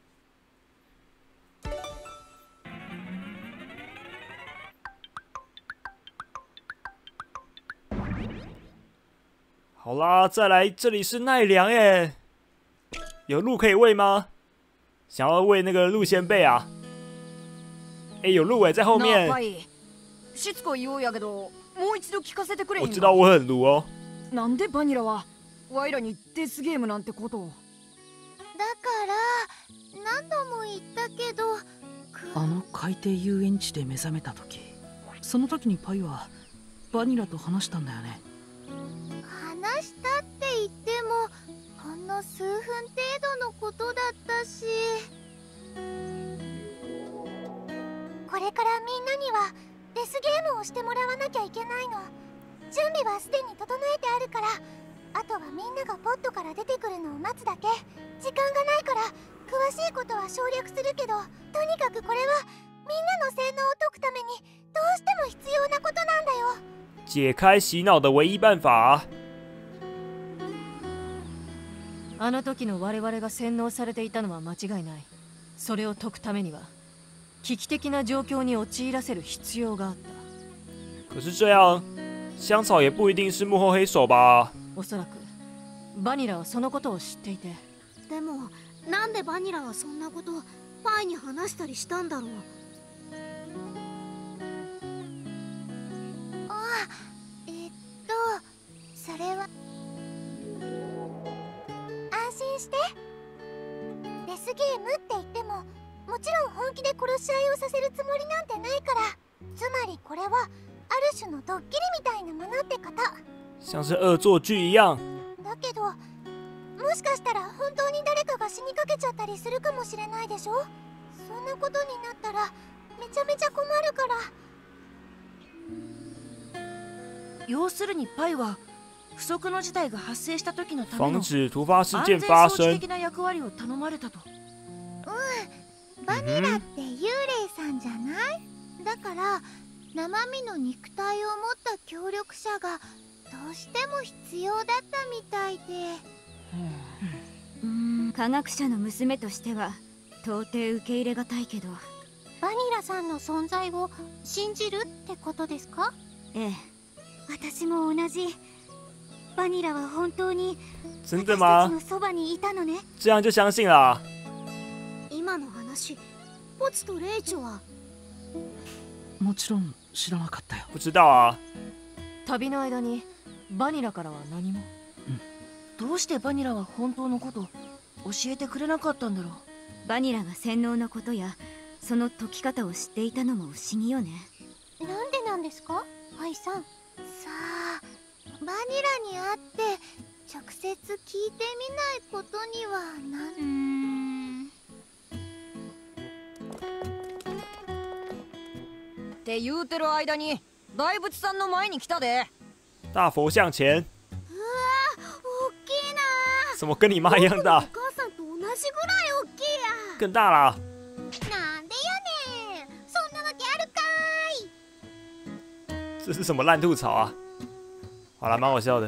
好啦，再来，这里是奈良耶，有鹿可以喂吗？想要喂那个鹿仙贝啊！哎，有鹿哎，在后面。 なあパイ、しつこいようやけど、もう一度聞かせてくれへんか。 我知道我很鲁哦。 なんでバニラはワイらにデスゲームなんてことを。 だから何度も言ったけど。 あの海底遊園地で目覚めた時、その時にパイはバニラと話したんだよね。 話したって言ってもほんの数分程度のことだったし。これからみんなにはデスゲームをしてもらわなきゃいけないの。準備はすでに整えてあるから、あとはみんながポットから出てくるのを待つだけ。時間がないから詳しいことは省略するけど、とにかくこれはみんなの洗脳を解くためにどうしても必要なことなんだよ。 解开洗脑的唯一办法。 あの時の我々が洗脳されていたのは間違いない。それを解くためには危機的な状況に陥らせる必要があった。 可是这样，香草也不一定是幕后黑手吧？ おそらくバニラはそのことを知っていて。 でもなんでバニラはそんなことパイに話したりしたんだろう。 あ、それは安心して。デスゲームって言ってももちろん本気で殺し合いをさせるつもりなんてないから。つまりこれはある種のドッキリみたいなものってこと。 像是恶作剧一样。 だけどもしかしたら本当に誰かが死にかけちゃったりするかもしれないでしょ。そんなことになったらめちゃめちゃ困るから。 要するにパイは不測の事態が発生した時のための防止突发事件安全发生。 装置的な役割を頼まれたと。 バニラって幽霊さんじゃない？だから生身の肉体を持った協力者がどうしても必要だったみたいで。 科学者の娘としては到底受け入れがたいけど。 バニラさんの存在を信じるってことですか？ ええ、私も同じ。バニラは本当に真的吗？ 私たちのそばにいたのね。 这样就相信啦。 今の話、ポチとレイチョは？ もちろん知らなかったよ。 不知道啊。 旅の間にバニラからは何も。 どうしてバニラは本当のこと教えてくれなかったんだろう。 バニラが洗脳のことやその解き方を知っていたのも不思議よね。 なんでなんですか、パイさん。さあ、バニラに会って直接聞いてみないことにはって言うてる間に大仏さんの前に来たで。 大佛像前。 うわー、大きいな。 怎么跟你妈一样大？ お母さんと同じぐらい大きいや。 更大啦。 なんでやねん、そんなわけあるかーい。这是什么烂吐槽啊？好啦，蛮好笑的。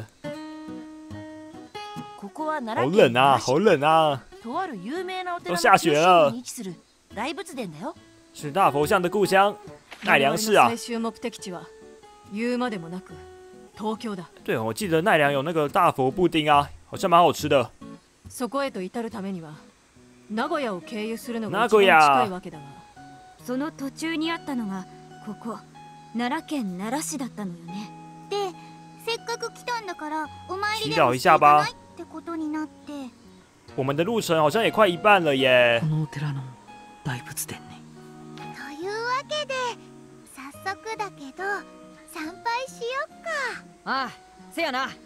ここは奈好良県冷啊，好冷啊！ とある有名なお寺の都下雪了中心部に位置する大仏殿だよ。 是大佛像的故乡奈良市啊。 最終目的地は言うまでもなく東京だ。 对，我记得奈良有那个大佛布丁啊，好像蛮好吃的。 そこへと至るためには名古屋を経由するのが一番近いわけだが、 その途中にあったのがここ奈良県奈良市だったのよね。 で、せっかく来たんだからお参り祈でもしてい祷一下吧かないってことになって。 我们的路程好像也快一半了耶こ。のお寺の大仏殿に。 というわけで早速だけど参拝しよっか。 ああ、せやな。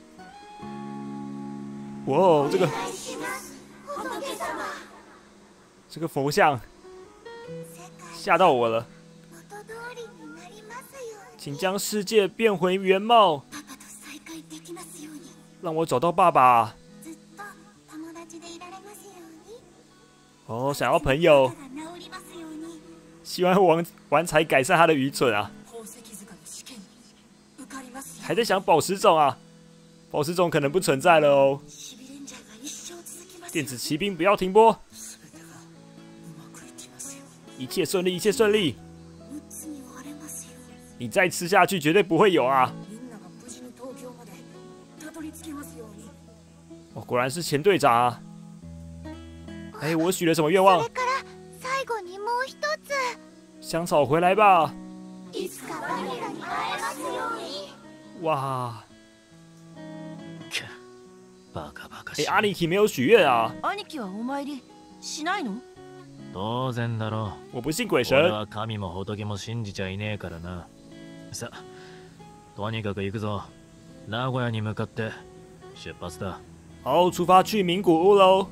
哇哦，这个佛像吓到我了。 元通りになりますように。 请将世界变回原貌， パパと再会できますように。 让我找到爸爸。 ずっと友達でいられますように。 哦，想要朋友， が治りますように。 希望王才改善他的愚蠢啊。还在想宝石种啊，宝石种可能不存在了哦。电子骑兵不要停播，一切顺利，一切顺利。你再吃下去绝对不会有啊！哦，果然是前队长啊！哎，我许了什么愿望それ？から最後にもう一つ。 香草回来吧！ いつかバニラに会えますように。 哇！ バカバカ哎， しい。 阿尼基没有许愿啊！ 兄貴はお参りしないの？ 当然だろ我不信鬼う。俺神。 は神も仏も信じちゃいねえからな。さ、とにかく行くぞ。名古屋に向かって出発だ。 好，出发去名古屋喽！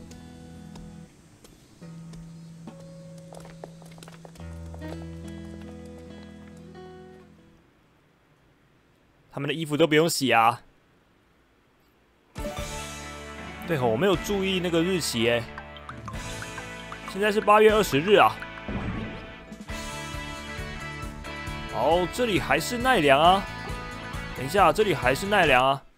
他们的衣服都不用洗啊。对吼，我没有注意那个日期耶。现在是8月20日啊。好，这里还是奈良啊。等一下，这里还是奈良啊。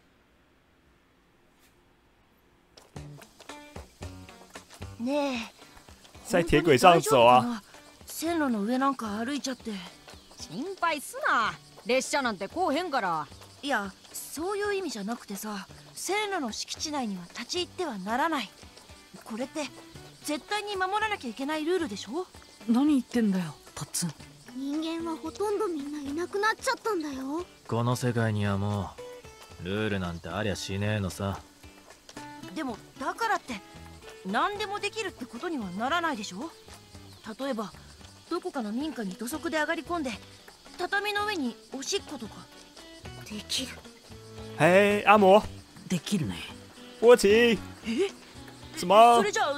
ねえ、 在铁轨上走啊。 線路の上なんか歩いちゃって。 心配すな。列車なんて来おへんから。 いや、そういう意味じゃなくてさ、線路の敷地内には立ち入ってはならない。これって絶対に守らなきゃいけないルールでしょ。 何言ってんだよタッツン。 人間はほとんどみんないなくなっちゃったんだよ。 この世界にはもうルールなんてありゃしねえのさ。 でもだからって何でもできるってことにはならないでしょ。例えばどこかの民家に土足で上がり込んで畳の上におしっことかできる。 嘿，阿嬷， できるね。 波奇，什么そ？れじゃ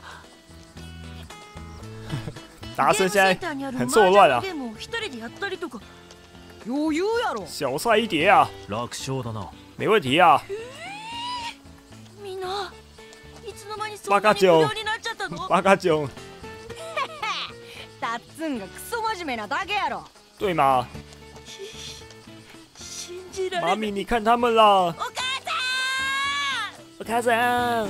达生现在ゲームセンターにある很错乱啊麻雀のゲームを一人でやったりとか。 余裕やろ。 小菜一碟啊， 楽勝だな。 没问题啊。 みんないつの間にそんなに不良になっちゃったの？ バカ囧， タッツンがクソ真面目なだけやろ。 对嘛？ 信じられない。 妈咪，你看他们了。 お母さん！ お母さん。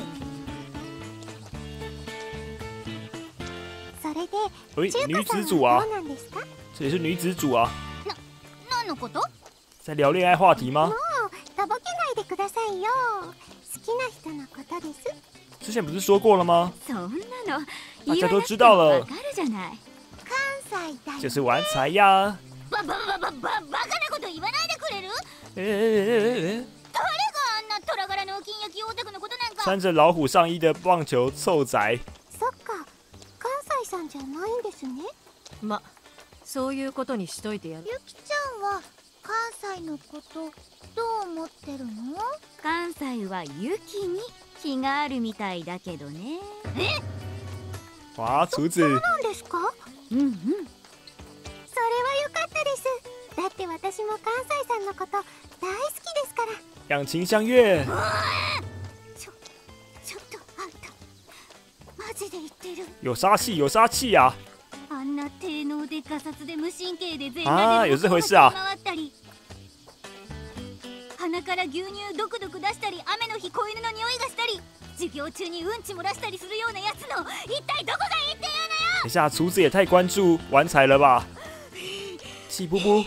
それで喂， 中女華さんは子组啊どう，なんですか？ 这也是女子组啊， 何のこと？ 在聊恋爱话题吗？ とぼけないでくださいよ。好きな人のことです。 之前不是说过了吗？ そんなの大家都知道了わかるじゃない。 関西だよ。 就是玩财呀。 バカなこと言わないでくれる？ え誰があんな虎柄の金焼きオタクのことなんか。 穿着老虎上衣的棒球臭仔。 そっか、関西さんじゃないんですね。 ま、そういうことにしといてやる。 ゆきちゃんは関西のことどう思ってるの？ 関西はユキに気があるみたいだけどね。 哇，厨子， なんですか？ うんうん。 それは良かったです。だって私も関西さんのこと大好きですから。 两情相悦。 ちょっとあんたマジで言ってる？ 有杀气，有杀气啊！ あんな低能でガサツで無神経で全あー有裸で这回事啊回ったり、鼻から牛乳ドクドク出したり、雨の日子犬の匂いがしたり、授業中にうんち漏らしたりするようなやつの一体どこがいいっていうのよ。 等一下，厨子也太关注玩财了吧？气噗噗，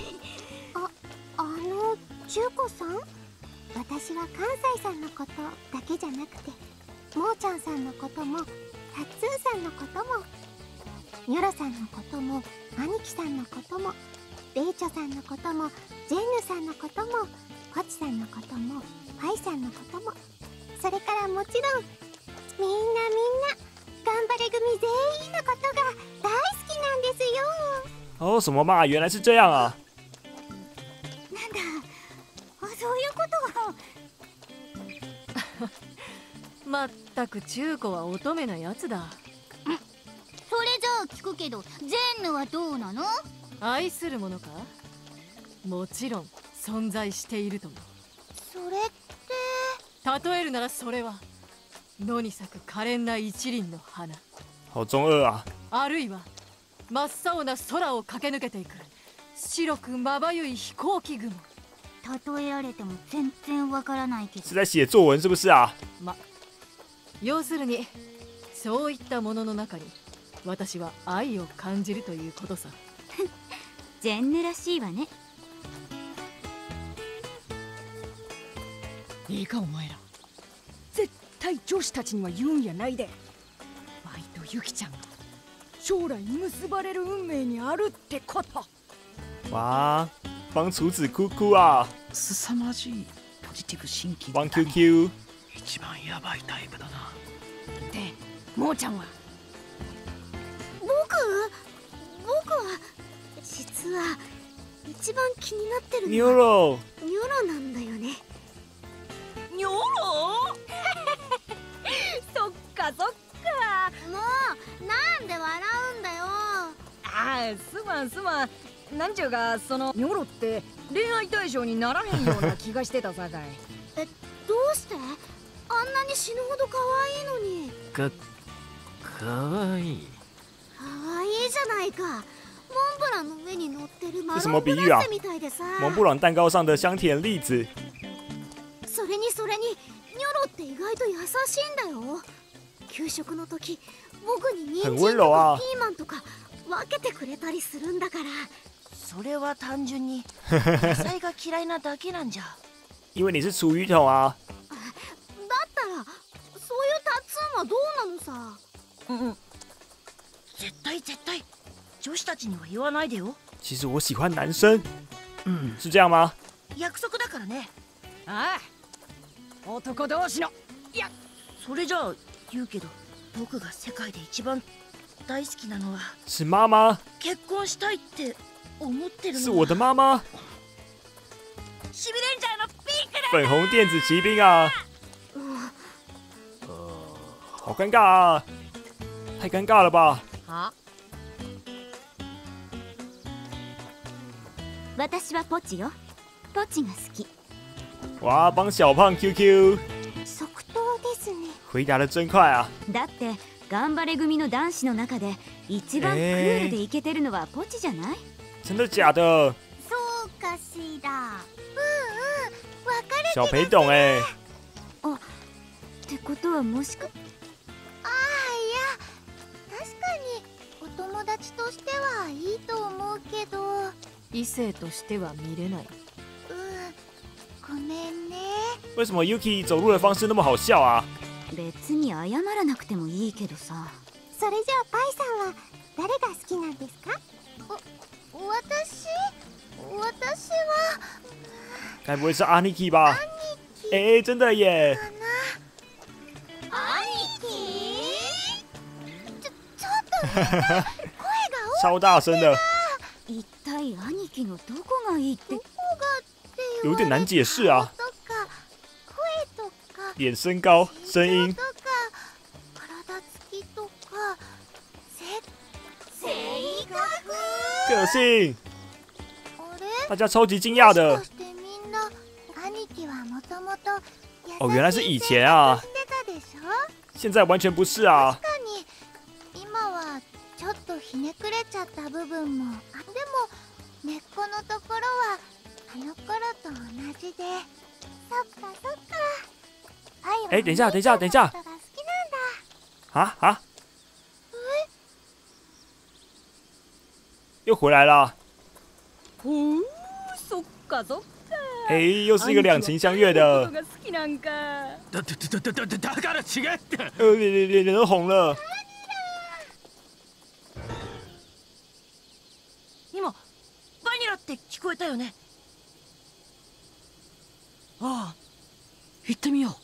中子さん、私は関西さんのことだけじゃなくて、もーちゃんさんのことも、タッツーさんのことも、ニョロさんのことも、兄貴さんのことも、レイチョさんのことも、ジェンヌさんのことも、コチさんのことも、ファイさんのことも、それからもちろんみんな頑張れ組全員のことが大好きなんですよ。 哦，什么嘛？原来是这样啊！ なんだ、そういうことまったく中古は乙女なやつだ。 それじゃあ聞くけど、ジェンヌはどうなの？ 愛するものか？もちろん存在しているとも。 それって例えるならそれは野に咲く可憐な一輪の花、 好中二啊！ あるいは真っ青な空を駆け抜けていく白くまばゆい飛行機雲。 例えられても全然わからないけど。 是在写作文是不是啊？ 要するにそういったものの中に私は愛を感じるということさ。 ジェンヌらしいわね。 いいかお前ら、絶対女子たちには言うんやないで。ワイとユキちゃんが将来結ばれる運命にあるってこと。 哇，帮厨子哭哭啊！ 凄まじいポジティブシンキング帮だね。 QQ。 一番ヤバいタイプだな。 で、もーちゃんは？ 僕は実は一番気になってるニのはョロ。 ニョロなんだよね。 ニョロそっかそっか。 もうなんで笑うんだよ。 ああ、すまん。なんちゅうか、そのニョロって恋愛対象にならへんような気がしてたさかい。 どうして？あんなに死ぬほど可愛いのに。 かわいい。 可愛いじゃないか。モンブランの上に乗ってるマ这什ロン么比喻啊グラッセみたいでさ。 蒙布朗蛋糕上的香甜栗子。 それにニョロって意外と優しいんだよ。給食の時僕に人很参と温柔啊かピーマンとか分けてくれたりするんだから。 それは単純に野菜が嫌いなだけなんじゃ。 因为你是厨余桶啊。 だったらそういうタッツンはどうなのさ。 絶対女子たちには言わないでよ。 其实我喜欢男生。是这样吗？ 約束だからね。 ああ、男同士の。いや、 それじゃあ言うけど、僕が世界で一番大好きなのは是妈妈。 結婚したいって思ってるのは。 是我的妈妈。 シビレンジャーのピンクだ。 粉红电子骑兵啊！好尴尬啊！太尴尬了吧！ あ、 私はポチよ。ポチが好き。 哇，帮小胖 QQ 即答ですね。 回答的真快啊！ だって頑張れ組の男子の中で一番クールでイケてるのはポチじゃない？ 真的假的？ そうかしら。 別れて小裴懂哎。 ってことはもしか。 ああ、いや、確かにお友達としてはいいと思うけど。 異性としては見れない。 ごめんね。 为什么 Yuki 走路的方式那么好笑啊？ 別に謝らなくてもいいけどさ。 それじゃあパイさんは誰が好きなんですか？私は。 该不会是阿尼基吧？哎，真的耶！ 兄貴？ちょっとみんな声が超大声的， 一体兄貴のどこがいいって。 どこがって有点难解释啊。 とか声とか脸、身高、声音と。か体つきとか性格。 个性， あれ？ 大家超级惊讶的もしかしてみんな兄貴はもともと哦，原来是以前啊， してたでしょ？ 现在完全不是啊。 確かに今はちょっとひねくれちゃった部分も。でも根っこのところはあの頃と同じで。そっかそっか。 哎，等一下，等一下，等一下！ が好きなんだ。 啊！又回来了。 ほう、そっかそっか。 哎，又是一个两情相悦的。 が好きなんか。 だから違うって。 脸都红了。 今バニラって聞こえたよね。 ああ、行ってみよう。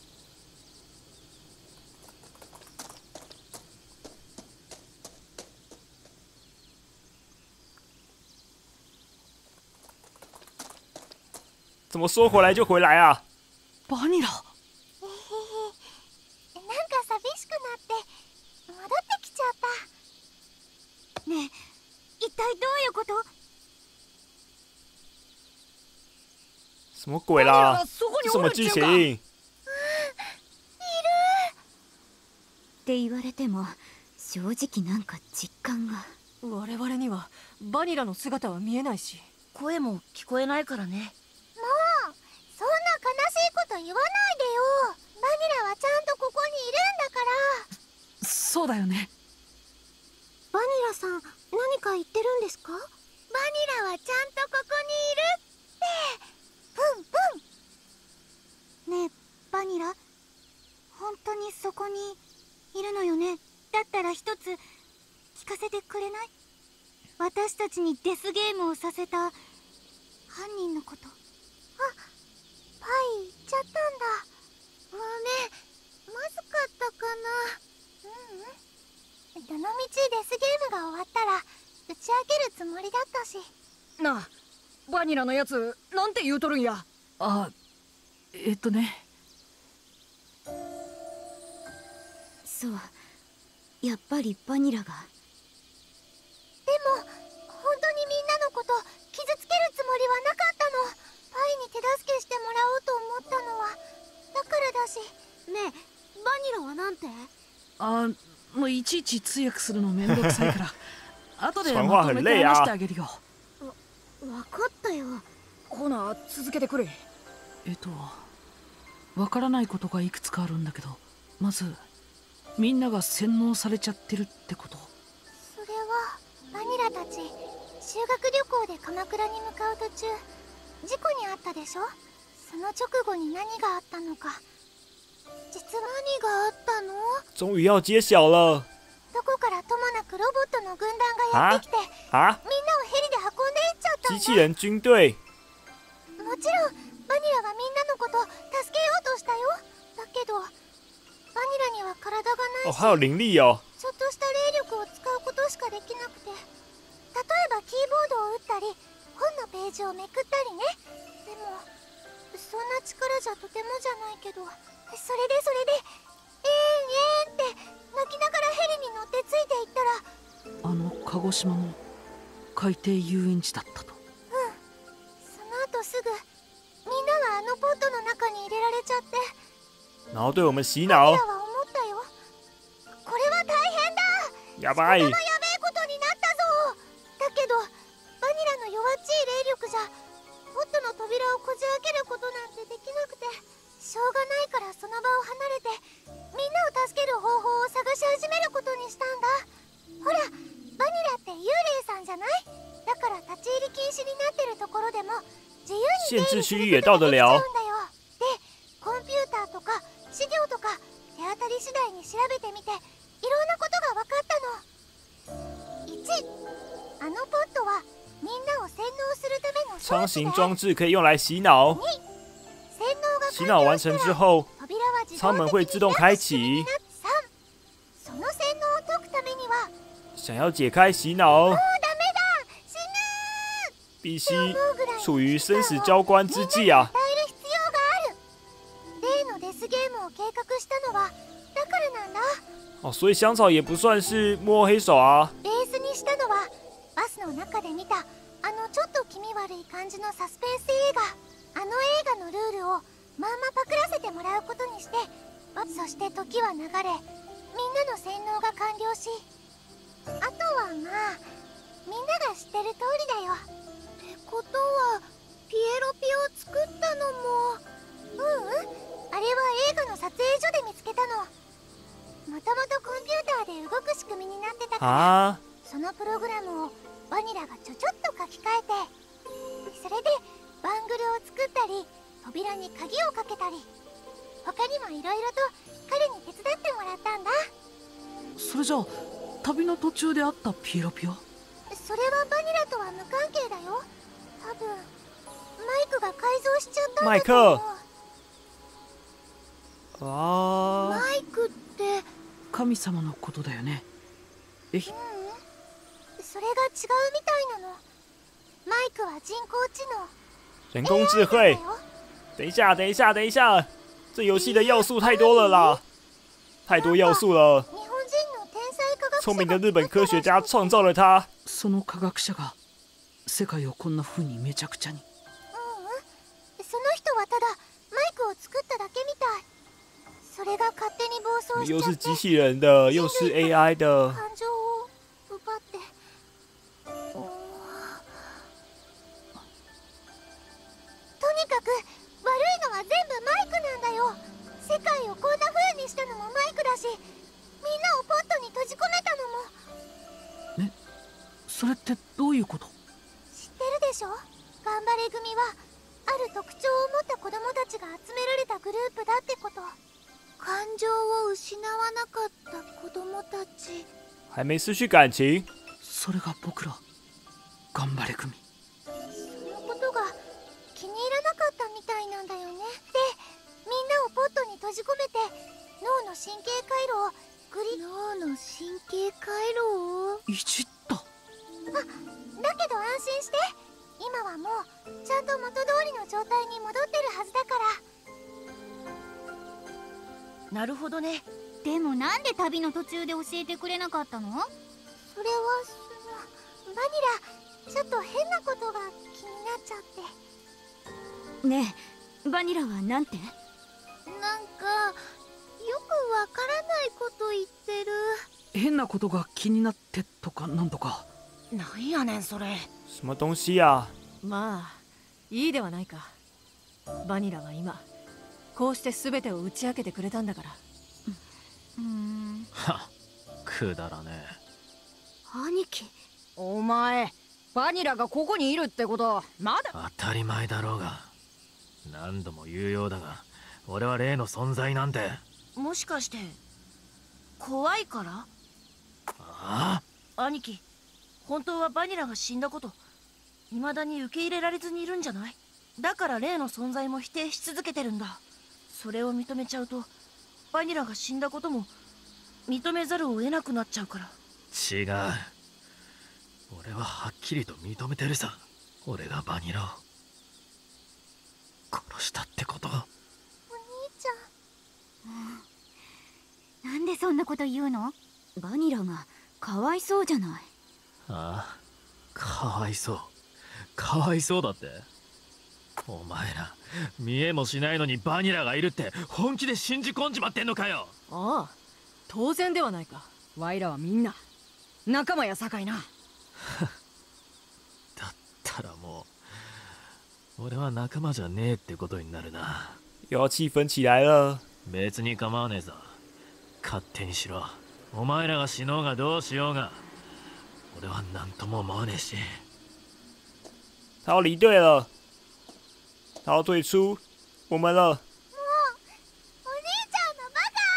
怎么说回来就回来啊？ バニラ。 なんか寂しくなって戻ってきちゃった。 ねえ、一体どういうこと？ 什么鬼啦？ そこに这什么剧おるっちゅうか。 情？ って言われても正直なんか実感が。 我々にはバニラの姿は見えないし、 声も聞こえないからね。 もうそんな悲しいこと言わないでよ。バニラはちゃんとここにいるんだから。 そうだよね。 バニラさん、何か言ってるんですか？バニラはちゃんとここにいるって。ねえ、バニラ、本当にそこにいるのよね。だったら一つ聞かせてくれない？私たちにデスゲームをさせた犯人のこと。パイ行っちゃったんだ。ごめん、まずかったかな。どのみちデスゲームが終わったら打ち明けるつもりだったし。 なあ、バニラのやつなんて言うとるんや。 あ、ね。 そう、やっぱりバニラが。 でも本当にみんなのこと傷つけるつもりはなかったの。パイに手助けしてもらおうと思ったのはだからだし。ねえ、バニラはなんて？ もういちいち通訳するのめんどくさいから後で传まとめて话很累啊話してあげるよ。 わかったよ。 ほな続けてくれ。 わからないことがいくつかあるんだけど、まずみんなが洗脳されちゃってるってこと。 それはバニち修学旅行で鎌倉に向かう途中事故に遭ったでしょ。その直後に何があったのか。実は何があったの？ 终于要揭晓了。 どこからともなくロボットの軍団がやってきて、みんなをヘリで運んでいっちゃったんだ。 机器人军队。 もちろんバニラはみんなのこと助けようとしたよ。だけどバニラには体がないし、 还有灵力哦。 ちょっとした霊力を使うことしかできなくて、例えばキーボードを打ったり本のページをめくったりね。でもそんな力じゃとてもじゃないけど、それでえーんって泣きながらヘリに乗ってついていったら、 あの鹿児島の海底遊園地だったと。 その後すぐみんなはあのポットの中に入れられちゃって、 然后对我们洗脑。 バニラは思ったよ。これは大変だ。 やばい。 それはやべえことになったぞ。だけどバニラの弱っちい霊力じゃポットの扉をこじ開けることなんてできなくて、しょうがないからその場を離れてみんなを助ける方法を探し始めることにしたんだ。ほらバニラって幽霊さんじゃない。だから立ち入り禁止になってるところでも自由に出入りすることができちゃうんだよ。でコンピューターとか資料とか手当たり次第に調べてみていろんなことが分かったの。1、あのポットはみんなを洗脳するための窗型装置可以用来洗脑。洗脑完成之后，舱门会自动开启。 3、その洗脳を解くためには想要解开洗脑， もうダメだ、死ぬ。 必须处于生死交关之际啊！ 与える必要がある。例のデスゲームを計画したのはだからなんだ。 哦，所以香草也不算是幕后黑手啊。 ベースにしたのはバスの中で見たあのちょっと気味悪い感じのサスペンス映画。あの映画のルールをまんまパクらせてもらうことにして、そして時は流れ、みんなの洗脳が完了し、あとはまあみんなが知ってる通りだよ。ってことはピエロピを作ったのもあれは映画の撮影所で見つけたの。もともとコンピューターで動く仕組みになってたから、そのプログラムをバニラがちょっと書き換えて、それでバングルを作ったり扉に鍵をかけたり、他にもいろいろと彼に手伝ってもらったんだ。 それじゃあ旅の途中で会ったピエロピは？ それはバニラとは無関係だよ。多分マイクが改造しちゃったんだと思う。マイクって神様のことだよね。 それが違うみたいなの。マイクは人工知能。 人工智慧。等一下，这游戏的要素太多了啦，太多要素了。聪明的日本科学家创造了它。 その科学者が世界をこんな風にめちゃくちゃに。 その人はただマイクを作っただけみたい。それが勝手に暴走しちゃって、 又是机器人的，又是 AI 的。 感情を奪って。とにかく悪いのは全部マイクなんだよ。世界をこんな風にしたのもマイクだし、みんなをポットに閉じ込めたのも。 それってどういうこと？ 知ってるでしょ。頑張れ組はある特徴を持った子供たちが集められたグループだってこと。感情を失わなかった子供たち。 还没失去感情。 それが僕ら頑張れ組。 そのことが気に入らなかったみたいなんだよね。で、みんなをポットに閉じ込めて脳の神経回路を脳の神経回路をいじった。 だけど安心して、今はもうちゃんと元通りの状態に戻ってるはずだから。 なるほどね。 でもなんで旅の途中で教えてくれなかったの？ それはバニラ、ちょっと変なことが気になっちゃって。 ねえ、バニラはなんて？ なんかよくわからないこと言ってる。 変なことが気になってとかなんとか。 なんやねんそれ。 什么东西呀？ まあいいではないか。バニラは今こうして全てを打ち明けてくれたんだから。 はっ、くだらね兄貴、 お前バニラがここにいるってことまだ。 当たり前だろうが、何度も言うようだが、俺は例の存在なんて。 もしかして怖いから？ ああ、 兄貴、本当はバニラが死んだこと未だに受け入れられずにいるんじゃない？だから例の存在も否定し続けてるんだ。それを認めちゃうとバニラが死んだことも認めざるを得なくなっちゃうから。 違う。俺ははっきりと認めてるさ。俺がバニラを殺したってこと。 お兄ちゃん。 なんでそんなこと言うの？バニラがかわいそうじゃない。 ああ、かわいそう。かわいそうだって。お前ら見えもしないのにバニラがいるって本気で信じ込んじまってんのかよ。 ああ、当然ではないか。 ワイらはみんな仲間やさかいな。 だったらもう俺は仲間じゃねえってことになるな。 又要气氛起来了。 別に構わねえぞ。勝手にしろ。お前らが死のうがどうしようが俺は何とも思わねえし。 他要离队了，他要退出我们了。 お兄ちゃんの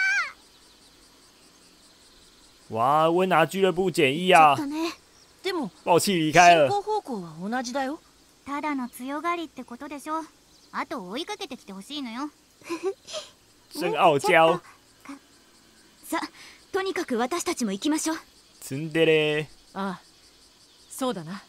バカ。 哇，温拿俱乐部减一啊！ でも暴气离开了。 進行方向は同じだよ。 ただの強がりってことでしょ。あと追いかけてきてほしいのよ。 真傲娇。 さ、とにかく私たちも行きましょう。 ツンデレ。 ああ、そうだな。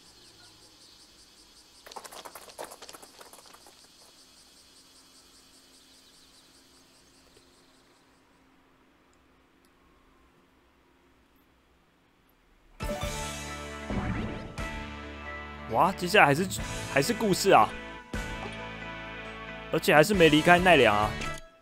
哇，接下来还是故事啊，而且还是没离开奈良啊。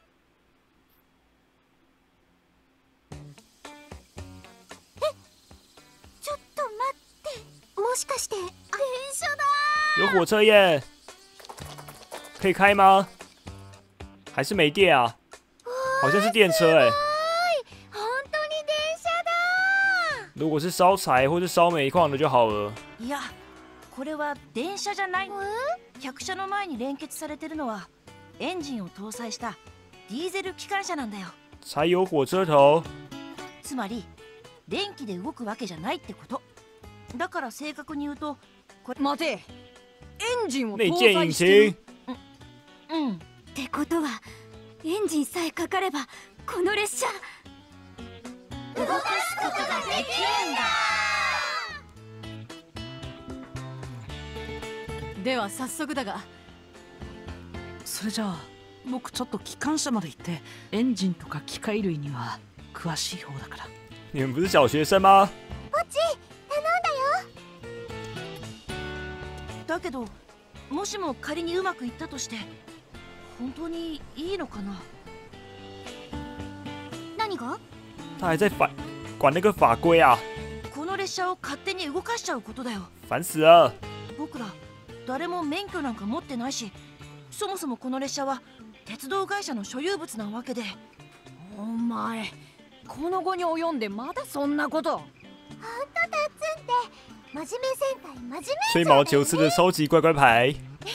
ちょっと待って。もしかして電車だ。 有火车耶，可以开吗？还是没电啊？好像是电车哎。 本当に電車だ。 如果是烧柴或是烧煤矿的就好了。 いや、これは電車じゃない。客車の前に連結されてるのはエンジンを搭載したディーゼル機関車なんだよ。 柴油火車頭。 つまり電気で動くわけじゃないってこと。だから正確に言うとこれ。 待て、エンジンを内搭建引載してる。 擎。 うん。 ってことはエンジンさえかかればこの列車動かすことができるんだ。 では早速だが、 それじゃあ僕ちょっと機関車まで行ってエンジンとか機械類には詳しい方だから。 你们不是小学生吗？ ポチ頼んだよ。 だけどもしも仮にうまくいったとして本当にいいのかな。 何が？ 他还在管那个法规啊， この列車を勝手に動かしちゃうことだよ。 烦死了。 僕ら誰も免許なんか持ってないし、そもそもこの列車は鉄道会社の所有物なわけで。 お前この後に及んでまだそんなこと。 ほんとタッツンって真面目戦隊真面目吹毛求疵的收集乖乖牌。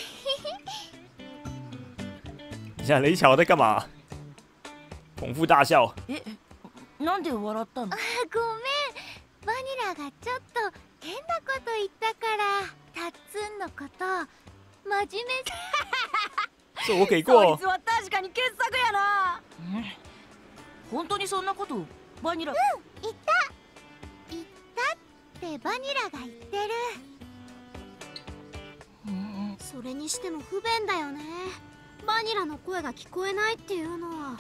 你想雷乔在干嘛？捧腹大笑。 え、なんで笑ったの？ ごめん、バニラがちょっと変なこと言ったからタッツンのこと真面目。 这我给そ过いつ。は確かに傑作やな。 本当にそんなことバニラ。 言ったってバニラが言ってる。それにしても不便だよね。バニラの声が聞こえないっていうのは。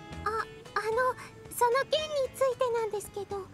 その件についてなんですけど、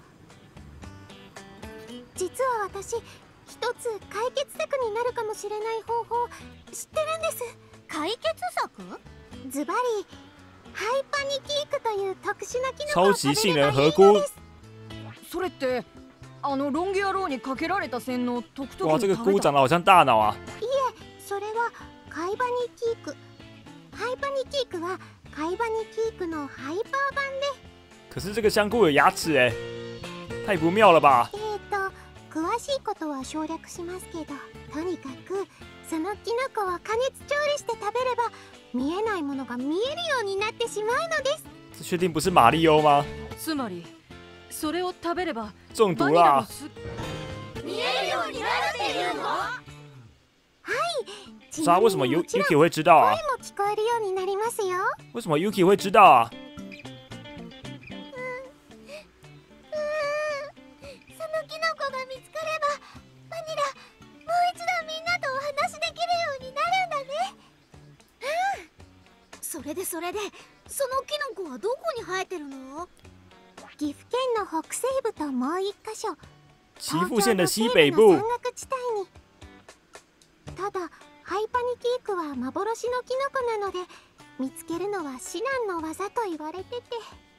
実は私一つ解決策になるかもしれない方法知ってるんです。 解決策？ ズバリハイパニキークという特殊な機能超を級性食べればいい能合菇のです。 それってロンゲ野郎にかけられた線の特特哇， に这个食べた。 菇长得好像大脑啊。 いえ、それはカイバニキーク。ハイパニキークはカイバニキークのハイパー版で。 可是这个香菇有牙齿哎，太不妙了吧？ 詳しいことは省略しますけど、とにかくそのキノコを加熱調理して食べれば見えないものが見えるようになってしまうのです。 这确定不是马里欧吗？ つまりそれを食べれば中毒バニラの啦！ 見えるようになるっていうの？ ち是啊，为什么もちろん Yuki 会知道啊？ 声も聞こえるようになりますよ。 为什么 Yuki 会知道啊？ そのキノコが見つかればバニラもう一度みんなとお話しできるようになるんだね。 それでそのキノコはどこに生えてるの？ 岐阜県の北西部ともう一箇所、 岐阜县的西北部東京の西部の山岳地帯に。ただハイパニキークは幻のキノコなので見つけるのは至難の技と言われてて、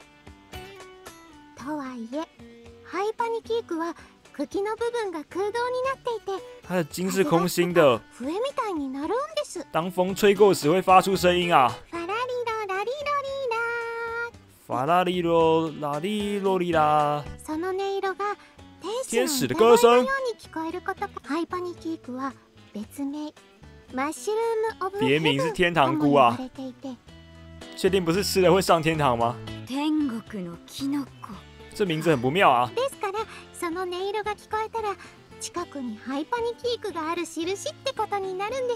とはいえハイパニキークは茎の部分が空洞になっていて、 它的茎是空心的， 笛みたいになるんです。 当风吹过时会发出声音啊！ ファラリロラリロリラ法拉利罗拉利罗利拉， ー。その音色が天使的天使の歌歌声声のように聞こえることか。ハイパニキークは別名マッシュルーム・オブ・别名是天堂菇啊とも言われていて、 确定不是吃了会上天堂吗？ 天国のキノコ。 这名字很不妙啊！ ですからその音色が聞こえたら近くにハイパニキークがある印ってことになるんです。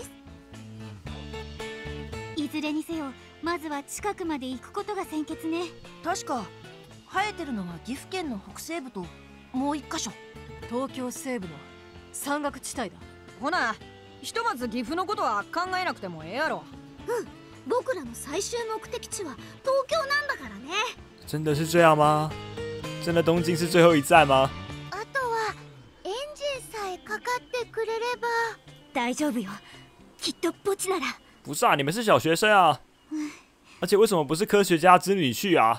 いずれにせよ、まずは近くまで行くことが先決ね。 確か生えてるのが岐阜県の北西部ともう一箇所。 東京西部の山岳地帯だ。 ほなひとまず岐阜のことは考えなくてもええやろ。 僕らの最終目的地は東京なんだからね。 真的是这样吗？真的东京是最后一站吗？ あとはエンジンさえかかってくれれば。 大丈夫よ、きっとポチなら。 不是啊，你们是小学生啊！而且为什么不是科学家之女婿啊？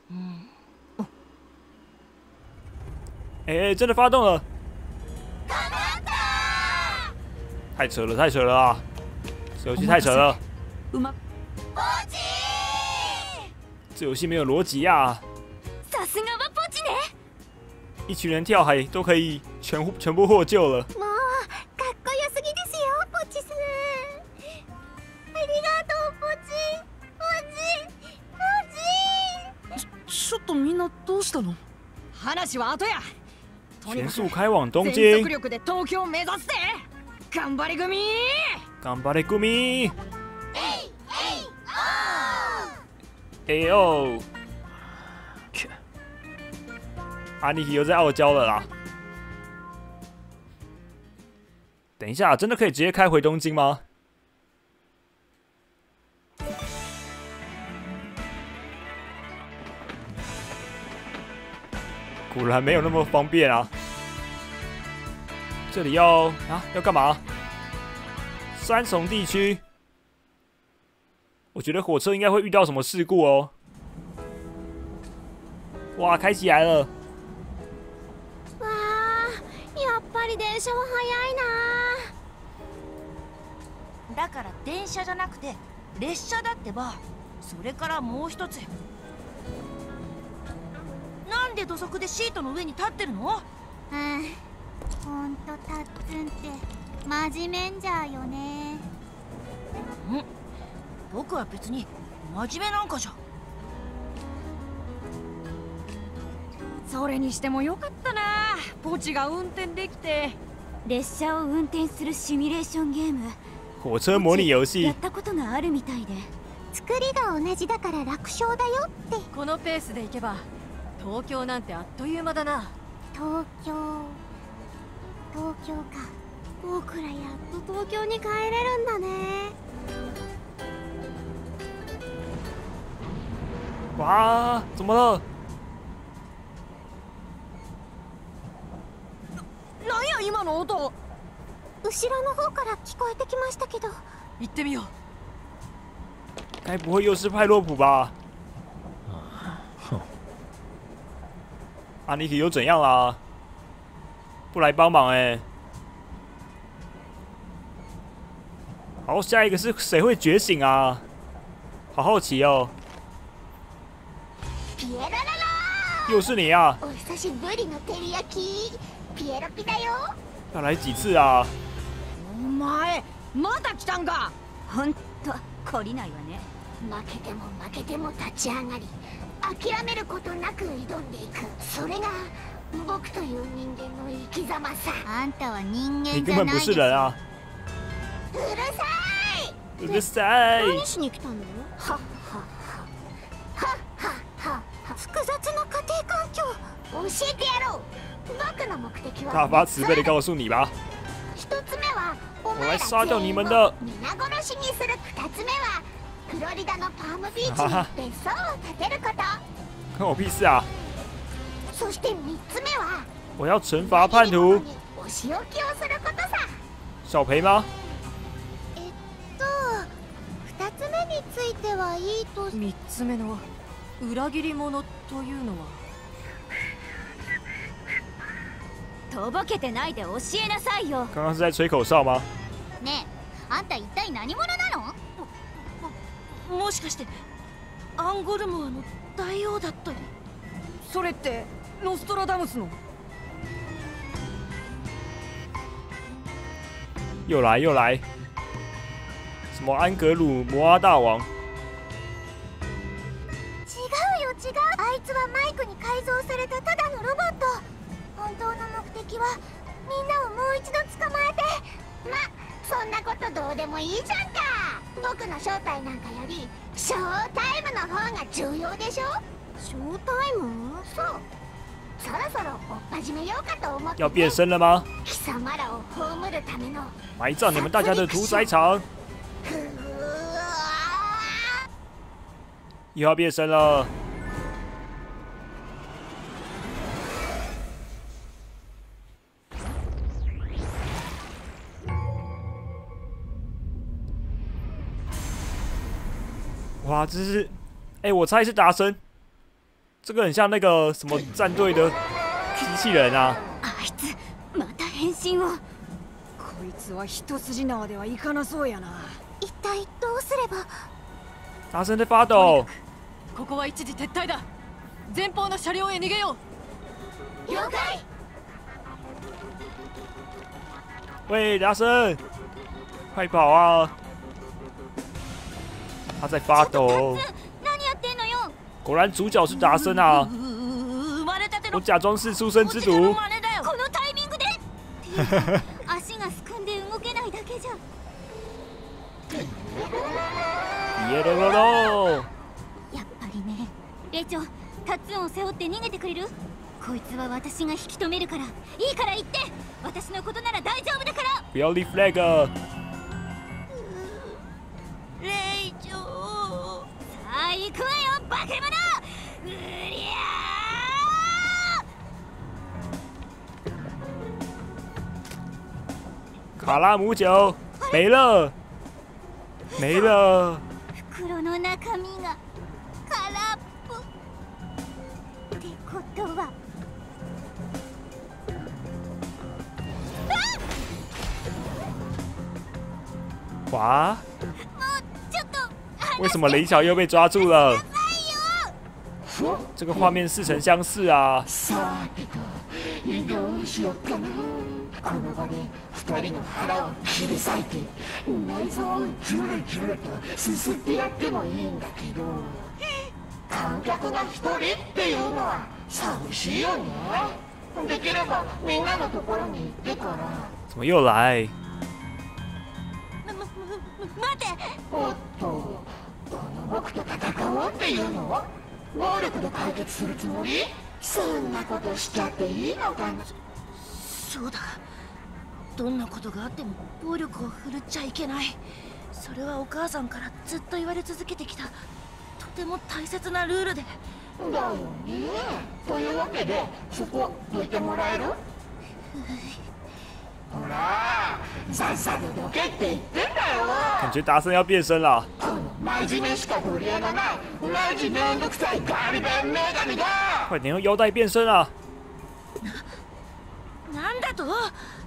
哎，真的发动了！太扯了，太扯了啊！这游戏太扯了，这游戏没有逻辑啊！ さすがはポチね。 一群人跳海都可以全部获救了。 もうかっこよすぎですよポチさん。ありがとうポチポチ。 ちょっとみんなどうしたの？ 話は後や。とに全かく速开往东全京速，力で東京を目指すで。頑張れ組。 頑張れ組！哎呦！阿尼基又在傲娇了啦！等一下，真的可以直接开回东京吗？果然没有那么方便啊！这里要干嘛？三重地区，我觉得火车应该会遇到什么事故哦。哇，开起来了！ わあ、やっぱり電車は早いな。 だから電車じゃなくて列車だってば。それからもう一つ、なんで土足でシートの上に立ってるの？ ほんとタッツンって真面目んじゃよね。 僕は別に真面目なんかじゃ。 それにしてもよかったな、ポチが運転できて。 列車を運転するシミュレーションゲーム、 火車模拟遊や戏っ。たことがあるみたいで。 作りが同じだから楽勝だよって。 このペースで行けば東京なんてあっという間だな。 東京か。僕らやっと東京に帰れるんだね。 哇，怎么了？ なんや今の音。 後ろの方から聞こえてきましたけど。 行ってみよう。 该不会又是派洛普吧？阿尼基又怎样啦？不来帮忙哎、好，下一个是谁会觉醒啊？好好奇哦。 ピエラララ又是你啊！ お久しぶりの照り焼き。 ピエロピだよ。 要来几次啊？ お前まだ来たんか。 ほんと懲りないわね。負けても負けても立ち上がり、諦めることなく挑んでいく。それが僕という人間の生き様さ。あんたは人間你根本不是人啊！ うるさい。 うるさい！ 何しに来たの？はっはっははっはっは。複雑な家庭環境教えてやろう。僕の目的は大发慈悲的告诉你吧。 一つ目はお我前ら来杀掉全員を你们的！ 皆殺しにする。二つ目はフロリダのパームビーチに別荘を建てること。 关我屁事啊！ そして三つ目は我要惩罚叛徒。 お仕置きをすることさ。 小赔吗？ 二つ目についてはいいと。 3つ目の裏切り者というのは。 とぼけてないで教えなさいよ。 刚刚是在吹口哨吗？ ねえ、あんた一体何者なの？ もしかしてアンゴルモアの大王だったり。 それってノストラダムスの。 又来又来！什么安格鲁摩阿大王？ 違うよ違う。あいつはマイクに改造されたただのロボット。本当の目的はみんなをもう一度捕まえて。 ま、そんなことどうでもいいじゃんか。僕の正体なんかよりショータイムの方が重要でしょ。 ショータイム？ そう。そろそろ追っ始めようかと思って、 要变身了吗？ 貴様らを葬るための埋葬你们大家的屠宰场！又要变身了！哇，这是，我猜是达生，这个很像那个什么战队的机器人啊。 あいつまた変身を。 こいつは一筋縄ではいかなそうやな。 一体どうすれば。 达生在发抖。 ここは一時撤退だ。前方の車両へ逃げよう。 了解。 喂，达生，快跑啊！他在发抖。 何やってんのよ。 果然主角是达生啊！ 生まれたての我假装是出生之徒。 このタイミングで。足がすくんで動けないだけじゃ。 イエロロロ。 やっぱりね。レチョ、タッツンを背負って逃げてくれる？こいつは私が引き止めるから。いいから言って。私のことなら大丈夫だから。 不要立 flag。 レイチョ。 さあ行くわよ、化け物。うりゃー！卡拉姆酒没了，没了。 袋の中身が空っぽ。ってことは。 哇！为什么雷乔又被抓住了？这个画面似曾相识啊！ さてとどうしよっかな。この場で二人の腹を切り裂いて内臓をジュルジュルとすすってやってもいいんだけど、観客が一人っていうのは寂しいよね。できればみんなのところに行ってから。 怎么又来？ 待て。 おっと、この僕と戦おうっていうの？暴力で解決するつもり？そんなことしちゃっていいのかな。 そうだ。どんなことがあっても暴力を振るっちゃいけない。それはお母さんからずっと言われ続けてきたとても大切なルールで。 だよね。というわけでそこどいてもらえる？ほら、さっさとどけって言ってんだよ。 感觉达生要变身了。 この真面目しか取り柄がないマジめんどくさいガリ弁女神が。 快点用腰带变身啊！ なんだと？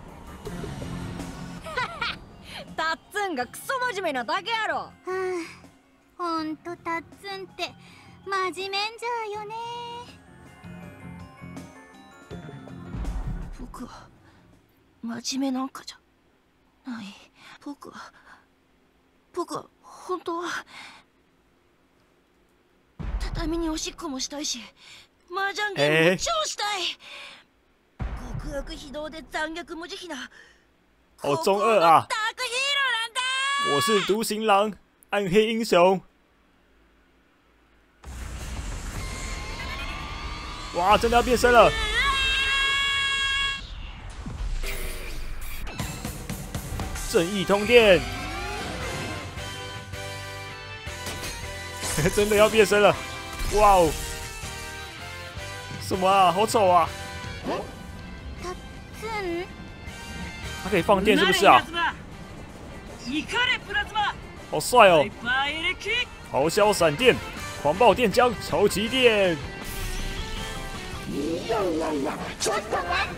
タッツンがクソ真面目なだけやろ。 はあ、ほんとタッツンって真面目んじゃよね。 お僕は真面目なんかじゃない。僕は本当は畳におしっこもしたいし、麻雀ゲームも超したい。極悪非道で残虐無慈悲な好中二啊！ ダークヒーローなんだ。 我是独行狼，暗黑英雄。哇，真的要变身了！正义通电，真的要变身了！哇哦，什么啊？好丑啊！它可以放电是不是啊？好帅哦！咆哮闪电，狂暴电浆，超级电！ いやいやいや、ちょっと待った。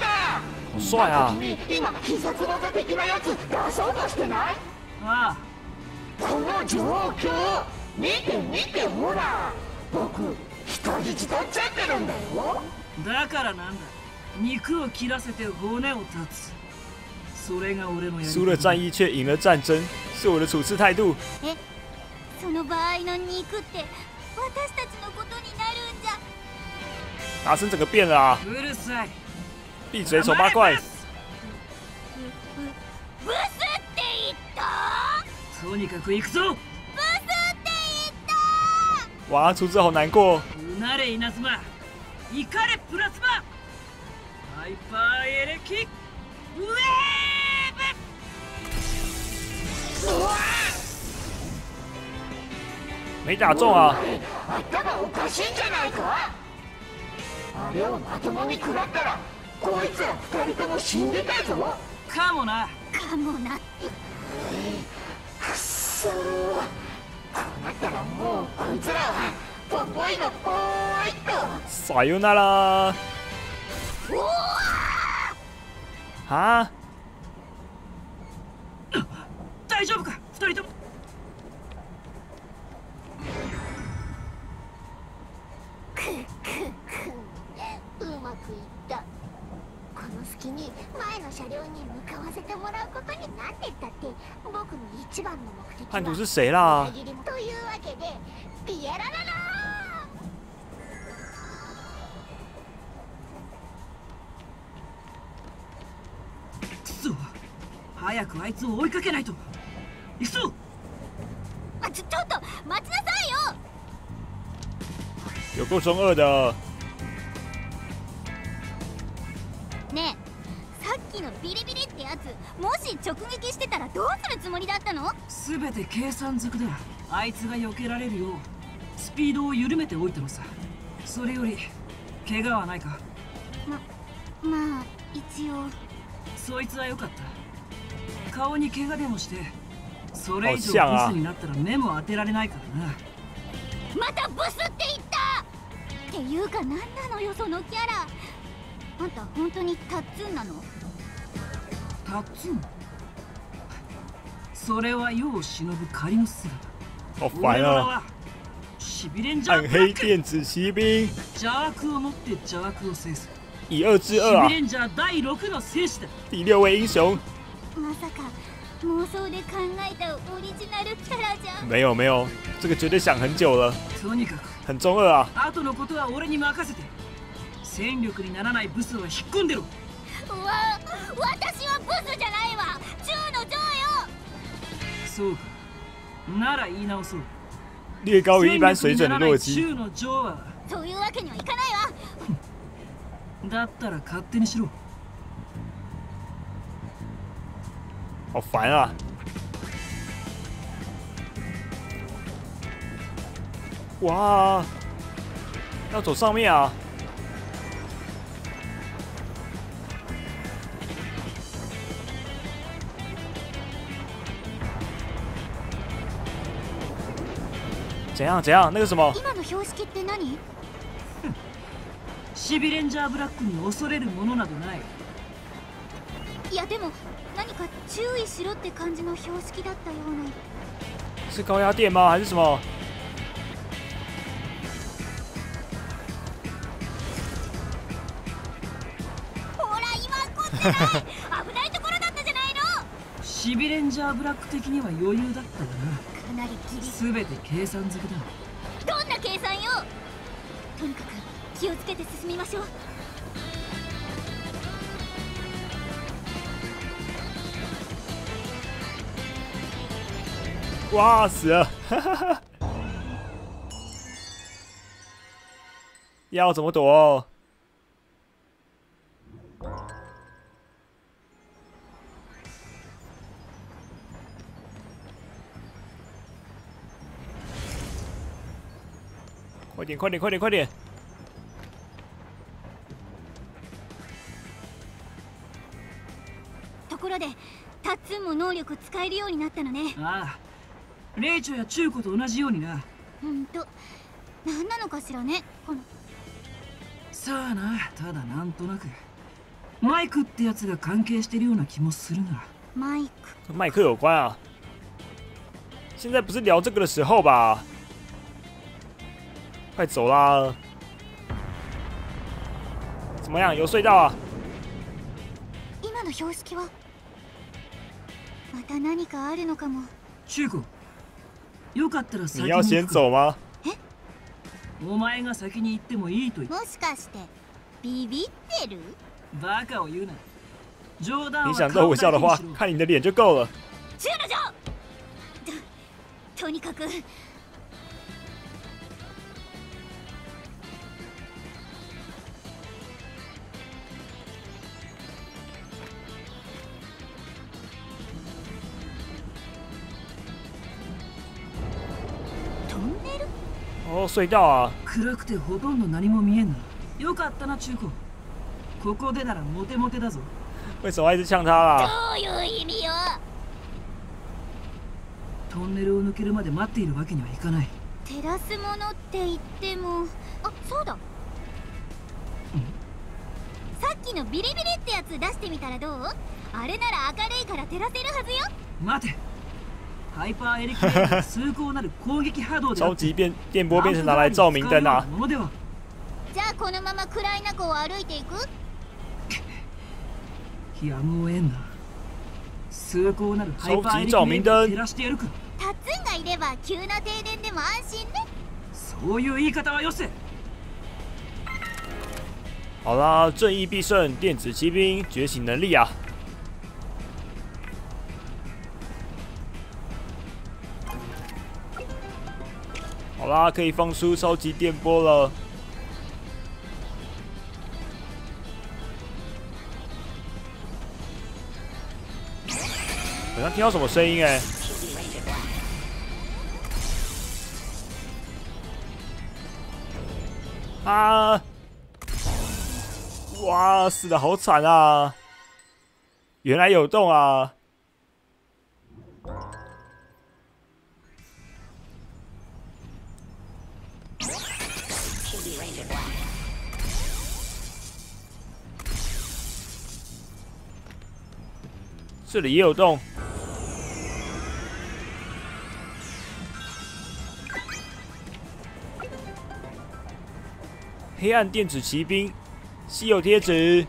好帅啊！ 今必殺技的なやつ出そうとしてない？ ああ。 この状況、見て見てほら。僕人質取っちゃってるんだよ。 だからなんだ。肉を切らせて骨を断つ。それが俺のやり方。 输了战役却赢了战争，是我的处事态度。 え、その場合の肉って私たちのことになるんじゃ。 达生整个变了啊！ うるさい。 闭嘴，丑八怪！ ブスって言った？ とにかく行くぞ。 ブスって言った？ 哇，厨子好难过。 うなれ稲妻。イカレプラズマ。ハイパーエレキ。ウェーブ。 没打中啊！ 頭おかしいんじゃないか？あれをまともに食らったら、こいつら二人とも死んでたぞ。 かもな。 かもな。 くっそー。こうなったらもうこいつらはポポイのポーイと。 さよなら。は？ 大丈夫か、二人とも。 うまくいった。この隙に前の車両に向かわせてもらうことになってったって僕の一番の目的は叛徒是谁啦？ というわけでピエラララくそ、早くあいつを追いかけないと。行くぞ。 ちょっと待ちなさいよ。 有够中二的。 ねえ、さっきのビリビリってやつ、もし直撃してたらどうするつもりだったの？ すべて計算づくだ。あいつが避けられるようスピードを緩めておいたのさ。それより怪我はないか？ まあ一応。 そいつは良かった。顔に怪我でもしてそれ以上ブスになったら目も当てられないからな。 またブスって言った！っていうか何なのよそのキャラ。あんた本当にタッツンなの？ タッツン？それは世を忍ぶ仮の姿。 好烦啊！暗黑电子骑兵。 邪悪をもって邪悪を制す。 以二制二啊！ シビレンジャー第6の戦士だ。 第6位英雄。 まさか妄想で考えたオリジナルキャラじゃん。 没有没有，这个绝对想很久了。 とにかく很中二啊！ 後のことは俺に任せて。戦力にならないブスは引っ込んでろ。 私はブスじゃないわ。中の上よ。 そうか。なら言い直そう。 略高于一般水准的洛基。 中の上は。 そういうわけにはいかないわ。 だったら勝手にしろ。 好烦啊！哇，要走上面啊！怎样怎样？那个什么？ 今の標識って何？ シビレンジャーブラックに恐れるものなどない。 いやでも何か注意しろって感じの標識だったような。 是高压电吗？还是什么？ ほら今こそ。 危ないところだったじゃないの。 シビレンジャーブラック的には余裕だったよかなりギリ。 な。全て計算づくだ。 どんな計算よ。とにかく気をつけて進みましょう。 哇，死了！要怎么躲？快点，快点，快点，快点！ ところで、タッツンも能力使えるようになったのね。 ああ、レイチョやチュウコと同じようにな。 何なのかしらね、この。 さあな、ただなんとなくマイクってやつが関係してるような気もするが。 マイク。 跟麦克有关啊？现在不是聊这个的时候吧？快走啦！怎么样？有睡到啊？ 今の標識はまた何かあるのかも。 チュウコ、よかったら先に。 你要先走吗？ お前が先に行ってもいいと言って。 もしかしてビビってる？ バカを言うな。冗談は你想逗我笑的话，看你的脸就够了。 中の女。とにかく。 哦，隧道啊！ 暗くてほとんど何も見えんな。よかったな、チュウコ。ここでならモテモテだぞ。 为什么一直呛他啦？ どういう意味よ。 トンネルを抜けるまで待っているわけにはいかない。 照らすものって言っても、あ、そうだ。さっきのビリビリってやつ出してみたらどう？あれなら明るいから照らせるはずよ。 待て。ハイパーエレクトリック崇高なる攻撃波動で。 超级电波变成拿来照明灯啊！ じゃあこのまま暗い中を歩いていく？ やむをえんな。崇高なるハイパーエレクトリックを照らしてやるか。 タッツンがいれば急な停電でも安心ね。 そういう言い方はよせ。 好啦，正义必胜，电子骑兵觉醒能力啊！好啦，可以放出超级电波了。好像听到什么声音哎、啊！哇，死得好惨啊！原来有洞啊！这里也有洞。黑暗电子骑兵，稀有贴纸。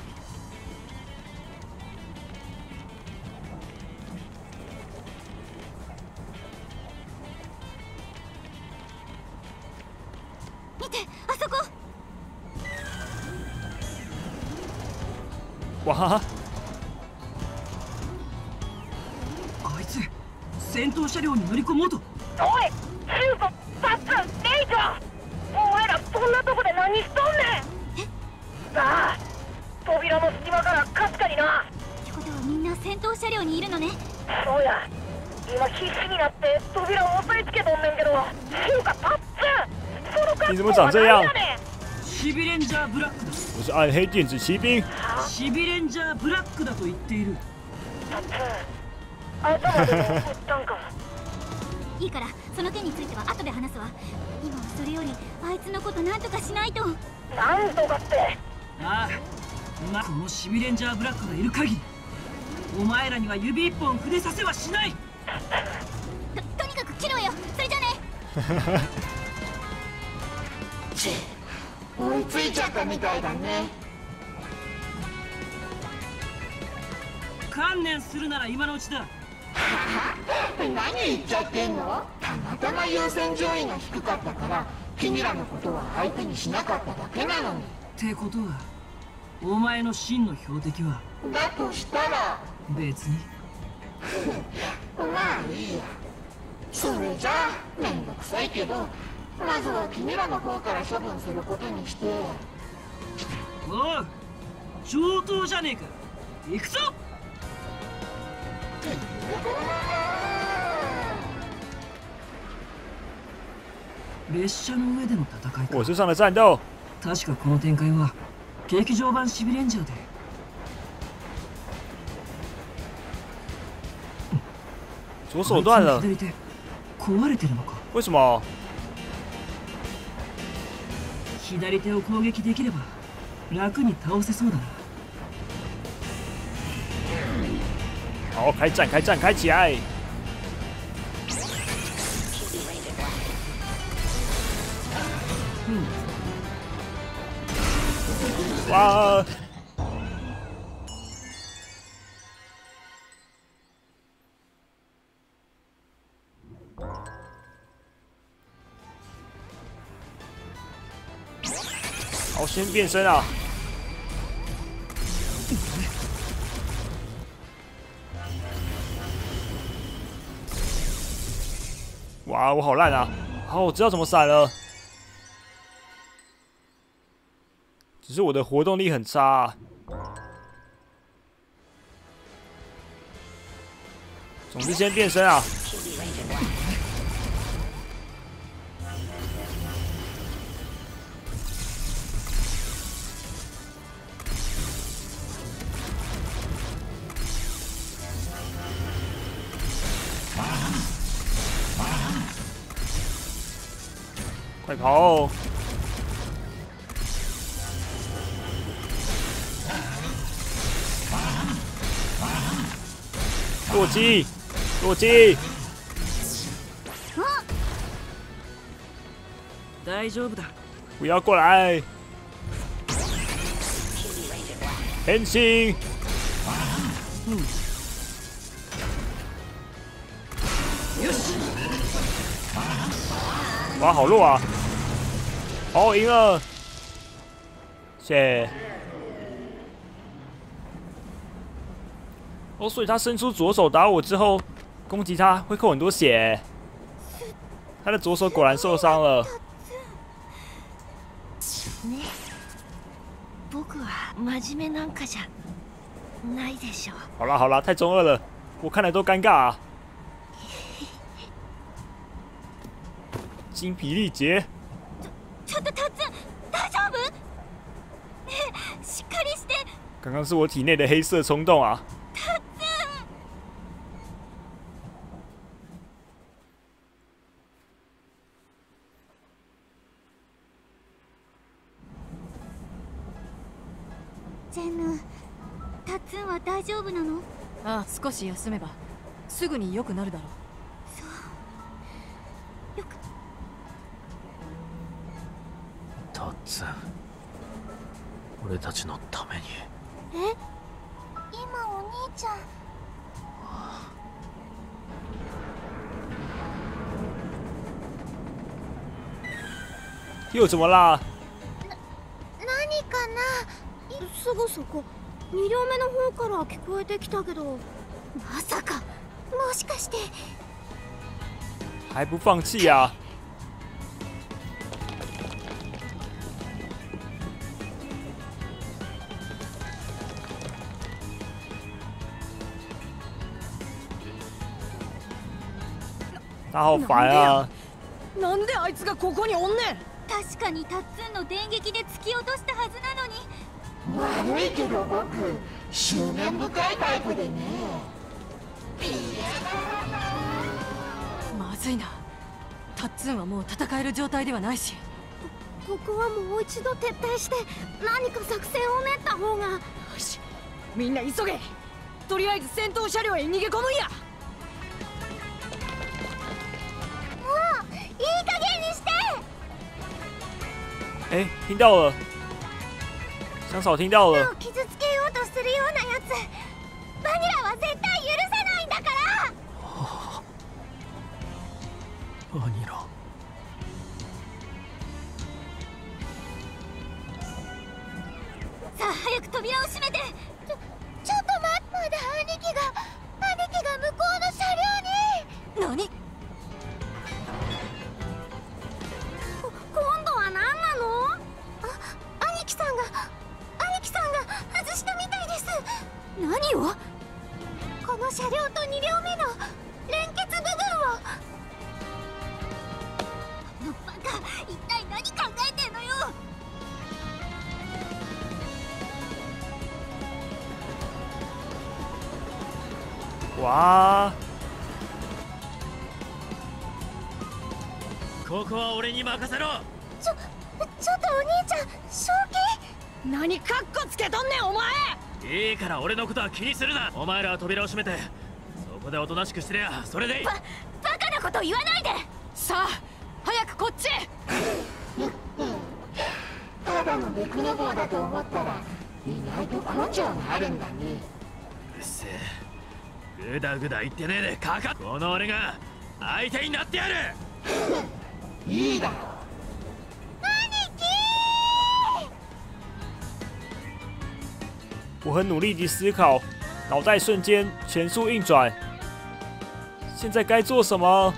見て、あそこ。 哇！ あいつ戦闘車両に乗り込もうと。 おい、シュウコ、タッツン、レイチョ、お前らそんなとこで何しとんねん。さあ、扉の隙間からかすかにな。 ってことはみんな戦闘車両にいるのね。 そうや、今必死になって扉を押さえつけとんねんけど、シュウカ、タッツン、その格好は何やねん。 シビレンジャーブラックだ。 我是暗黑电子骑兵。 シビレンジャーブラックだと言っている。 タッツン、頭でも打ったんか。 いいからその件については後で話すわ。今はそれよりあいつのことなんとかしないと。 なんとかって。 ああ、このシビレンジャーブラックがいる限りお前らには指一本触れさせはしない。 とにかく切ろうよ。それじゃね。 追いついちゃったみたいだね。 観念するなら今のうちだ。 何言っちゃってんの？たまたま優先順位が低かったから君らのことは相手にしなかっただけなのに。 ってことはお前の真の標的は？ だとしたら別にまあいいや。それじゃあめんどくさいけど、まずは君らの方から処分することにして。 おう、上等じゃねえか。行くぞ。列車の上での戦いか。 火车上的战斗。 確かこの展開は劇場版シビレンジャーで。 左手断了。 左手壊れてるのか。 为什么？ 左手を攻撃できれば楽に倒せそうだな。 好，开战，开战，开起来！哇！好，先变身啊！哇，我好烂啊！好，我知道怎么闪了，只是我的活动力很差啊。总之先变身啊！快跑哦！落击！落击！ 大丈夫だ。 不要过来！変身！哇，好弱啊！哦，赢了！谢。哦，所以他伸出左手打我之后，攻击他会扣很多血。他的左手果然受伤了。 ね、僕は真面目なんかじゃないでしょ。 好啦好啦，太中二了，我看了都尴尬啊。精疲力竭。 ちょっとタッツン、大丈夫？ねえ、しっかりして。 刚刚是我体内的黑色冲动啊。 タッツン。ジェンヌ、タッツンは大丈夫なの？ ああ、少し休めばすぐに良くなるだろう。 そう。よく。 タッツン、俺たちのために。 え？今お兄ちゃん。 又怎么啦？ 何かな？すぐそこ2両目の方から聞こえてきたけど、まさかもしかして。 还不放弃呀？他好烦啊！ なんであいつがここにおんねん。 確かにタッツンの電撃で突き落としたはずなのに。 悪いけど僕執念深いタイプでね。 まずいな。タッツンはもう戦える状態ではないし。 ここはもう一度撤退して何か作戦を練った方が。よし、みんな急げ。とりあえず戦闘車両へ逃げ込むんや。 もういい加減にして。 哎，听到了，香草听到了。 傷つけようとするようなやつバニラは絶対許さないんだから。 バニラ。 さあ早く扉を閉めて。 ちょっと待って。まだ兄貴が向こうの車両に。 何？ 今度は何なの？ 兄貴さんが外したみたいです。 何を？ この車両と2両目の連結部分を。 あのバカ、一体何考えてんのよ。 哇！ ここは俺に任せろ。 ちょっとお兄ちゃん、正気？ 何カッコつけとんねんお前。 いいから俺のことは気にするな。お前らは扉を閉めてそこでおとなしくしてりゃそれでいい。 バカなこと言わないで。 さあ早くこっちへ。 ただのベクノボーだと思ったら意外と根性があるんだね。 うっせえ、ぐだぐだ言ってねえでかかっ。この俺が相手になってやる。 いいだろ。 我很努力地思考，脑袋瞬间全速运转。现在该做什么？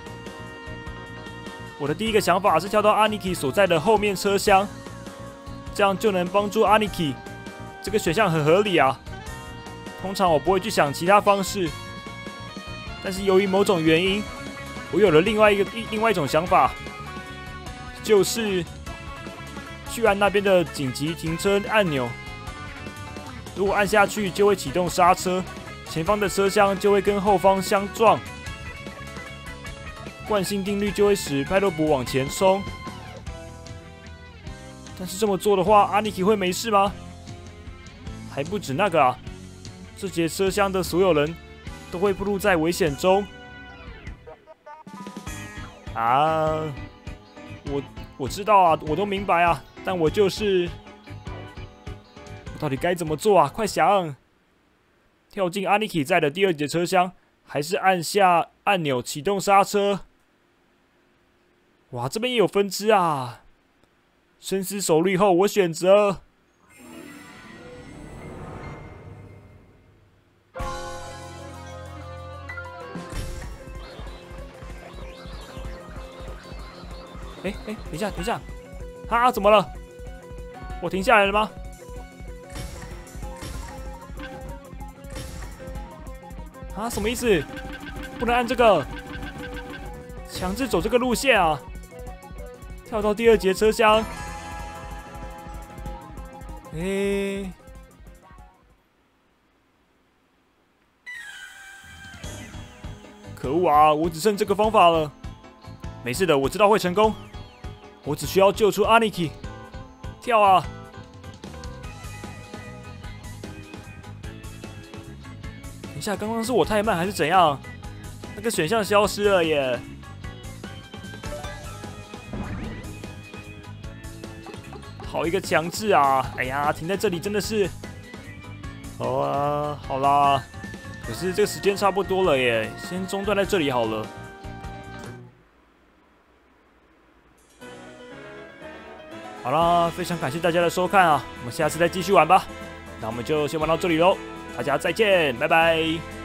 我的第一个想法是跳到阿尼基所在的后面车厢，这样就能帮助阿尼基。这个选项很合理啊。通常我不会去想其他方式，但是由于某种原因，我有了另外一种想法，就是去按那边的紧急停车按钮。如果按下去，就会启动刹车，前方的车厢就会跟后方相撞，惯性定律就会使派洛普往前冲。但是这么做的话，阿尼基会没事吗？还不止那个啊，这节车厢的所有人都会暴露在危险中。啊，我知道啊，我都明白啊，但我就是。我到底该怎么做啊？快想！跳进阿尼基在的第二节车厢，还是按下按钮启动刹车？哇，这边也有分支啊！深思熟虑后，我选择等一下，啊，怎么了？我停下来了吗？啊，什么意思？不能按这个，强制走这个路线啊！跳到第二节车厢。可恶啊！我只剩这个方法了。没事的，我知道会成功。我只需要救出阿尼基。跳啊！等一下，刚刚是我太慢还是怎样？那个选项消失了耶！好一个强制啊！哎呀，停在这里真的是……好啊，好啦。可是这个时间差不多了耶，先中断在这里好了。好啦，非常感谢大家的收看啊，我们下次再继续玩吧。那我们就先玩到这里喽。大家再见，拜拜。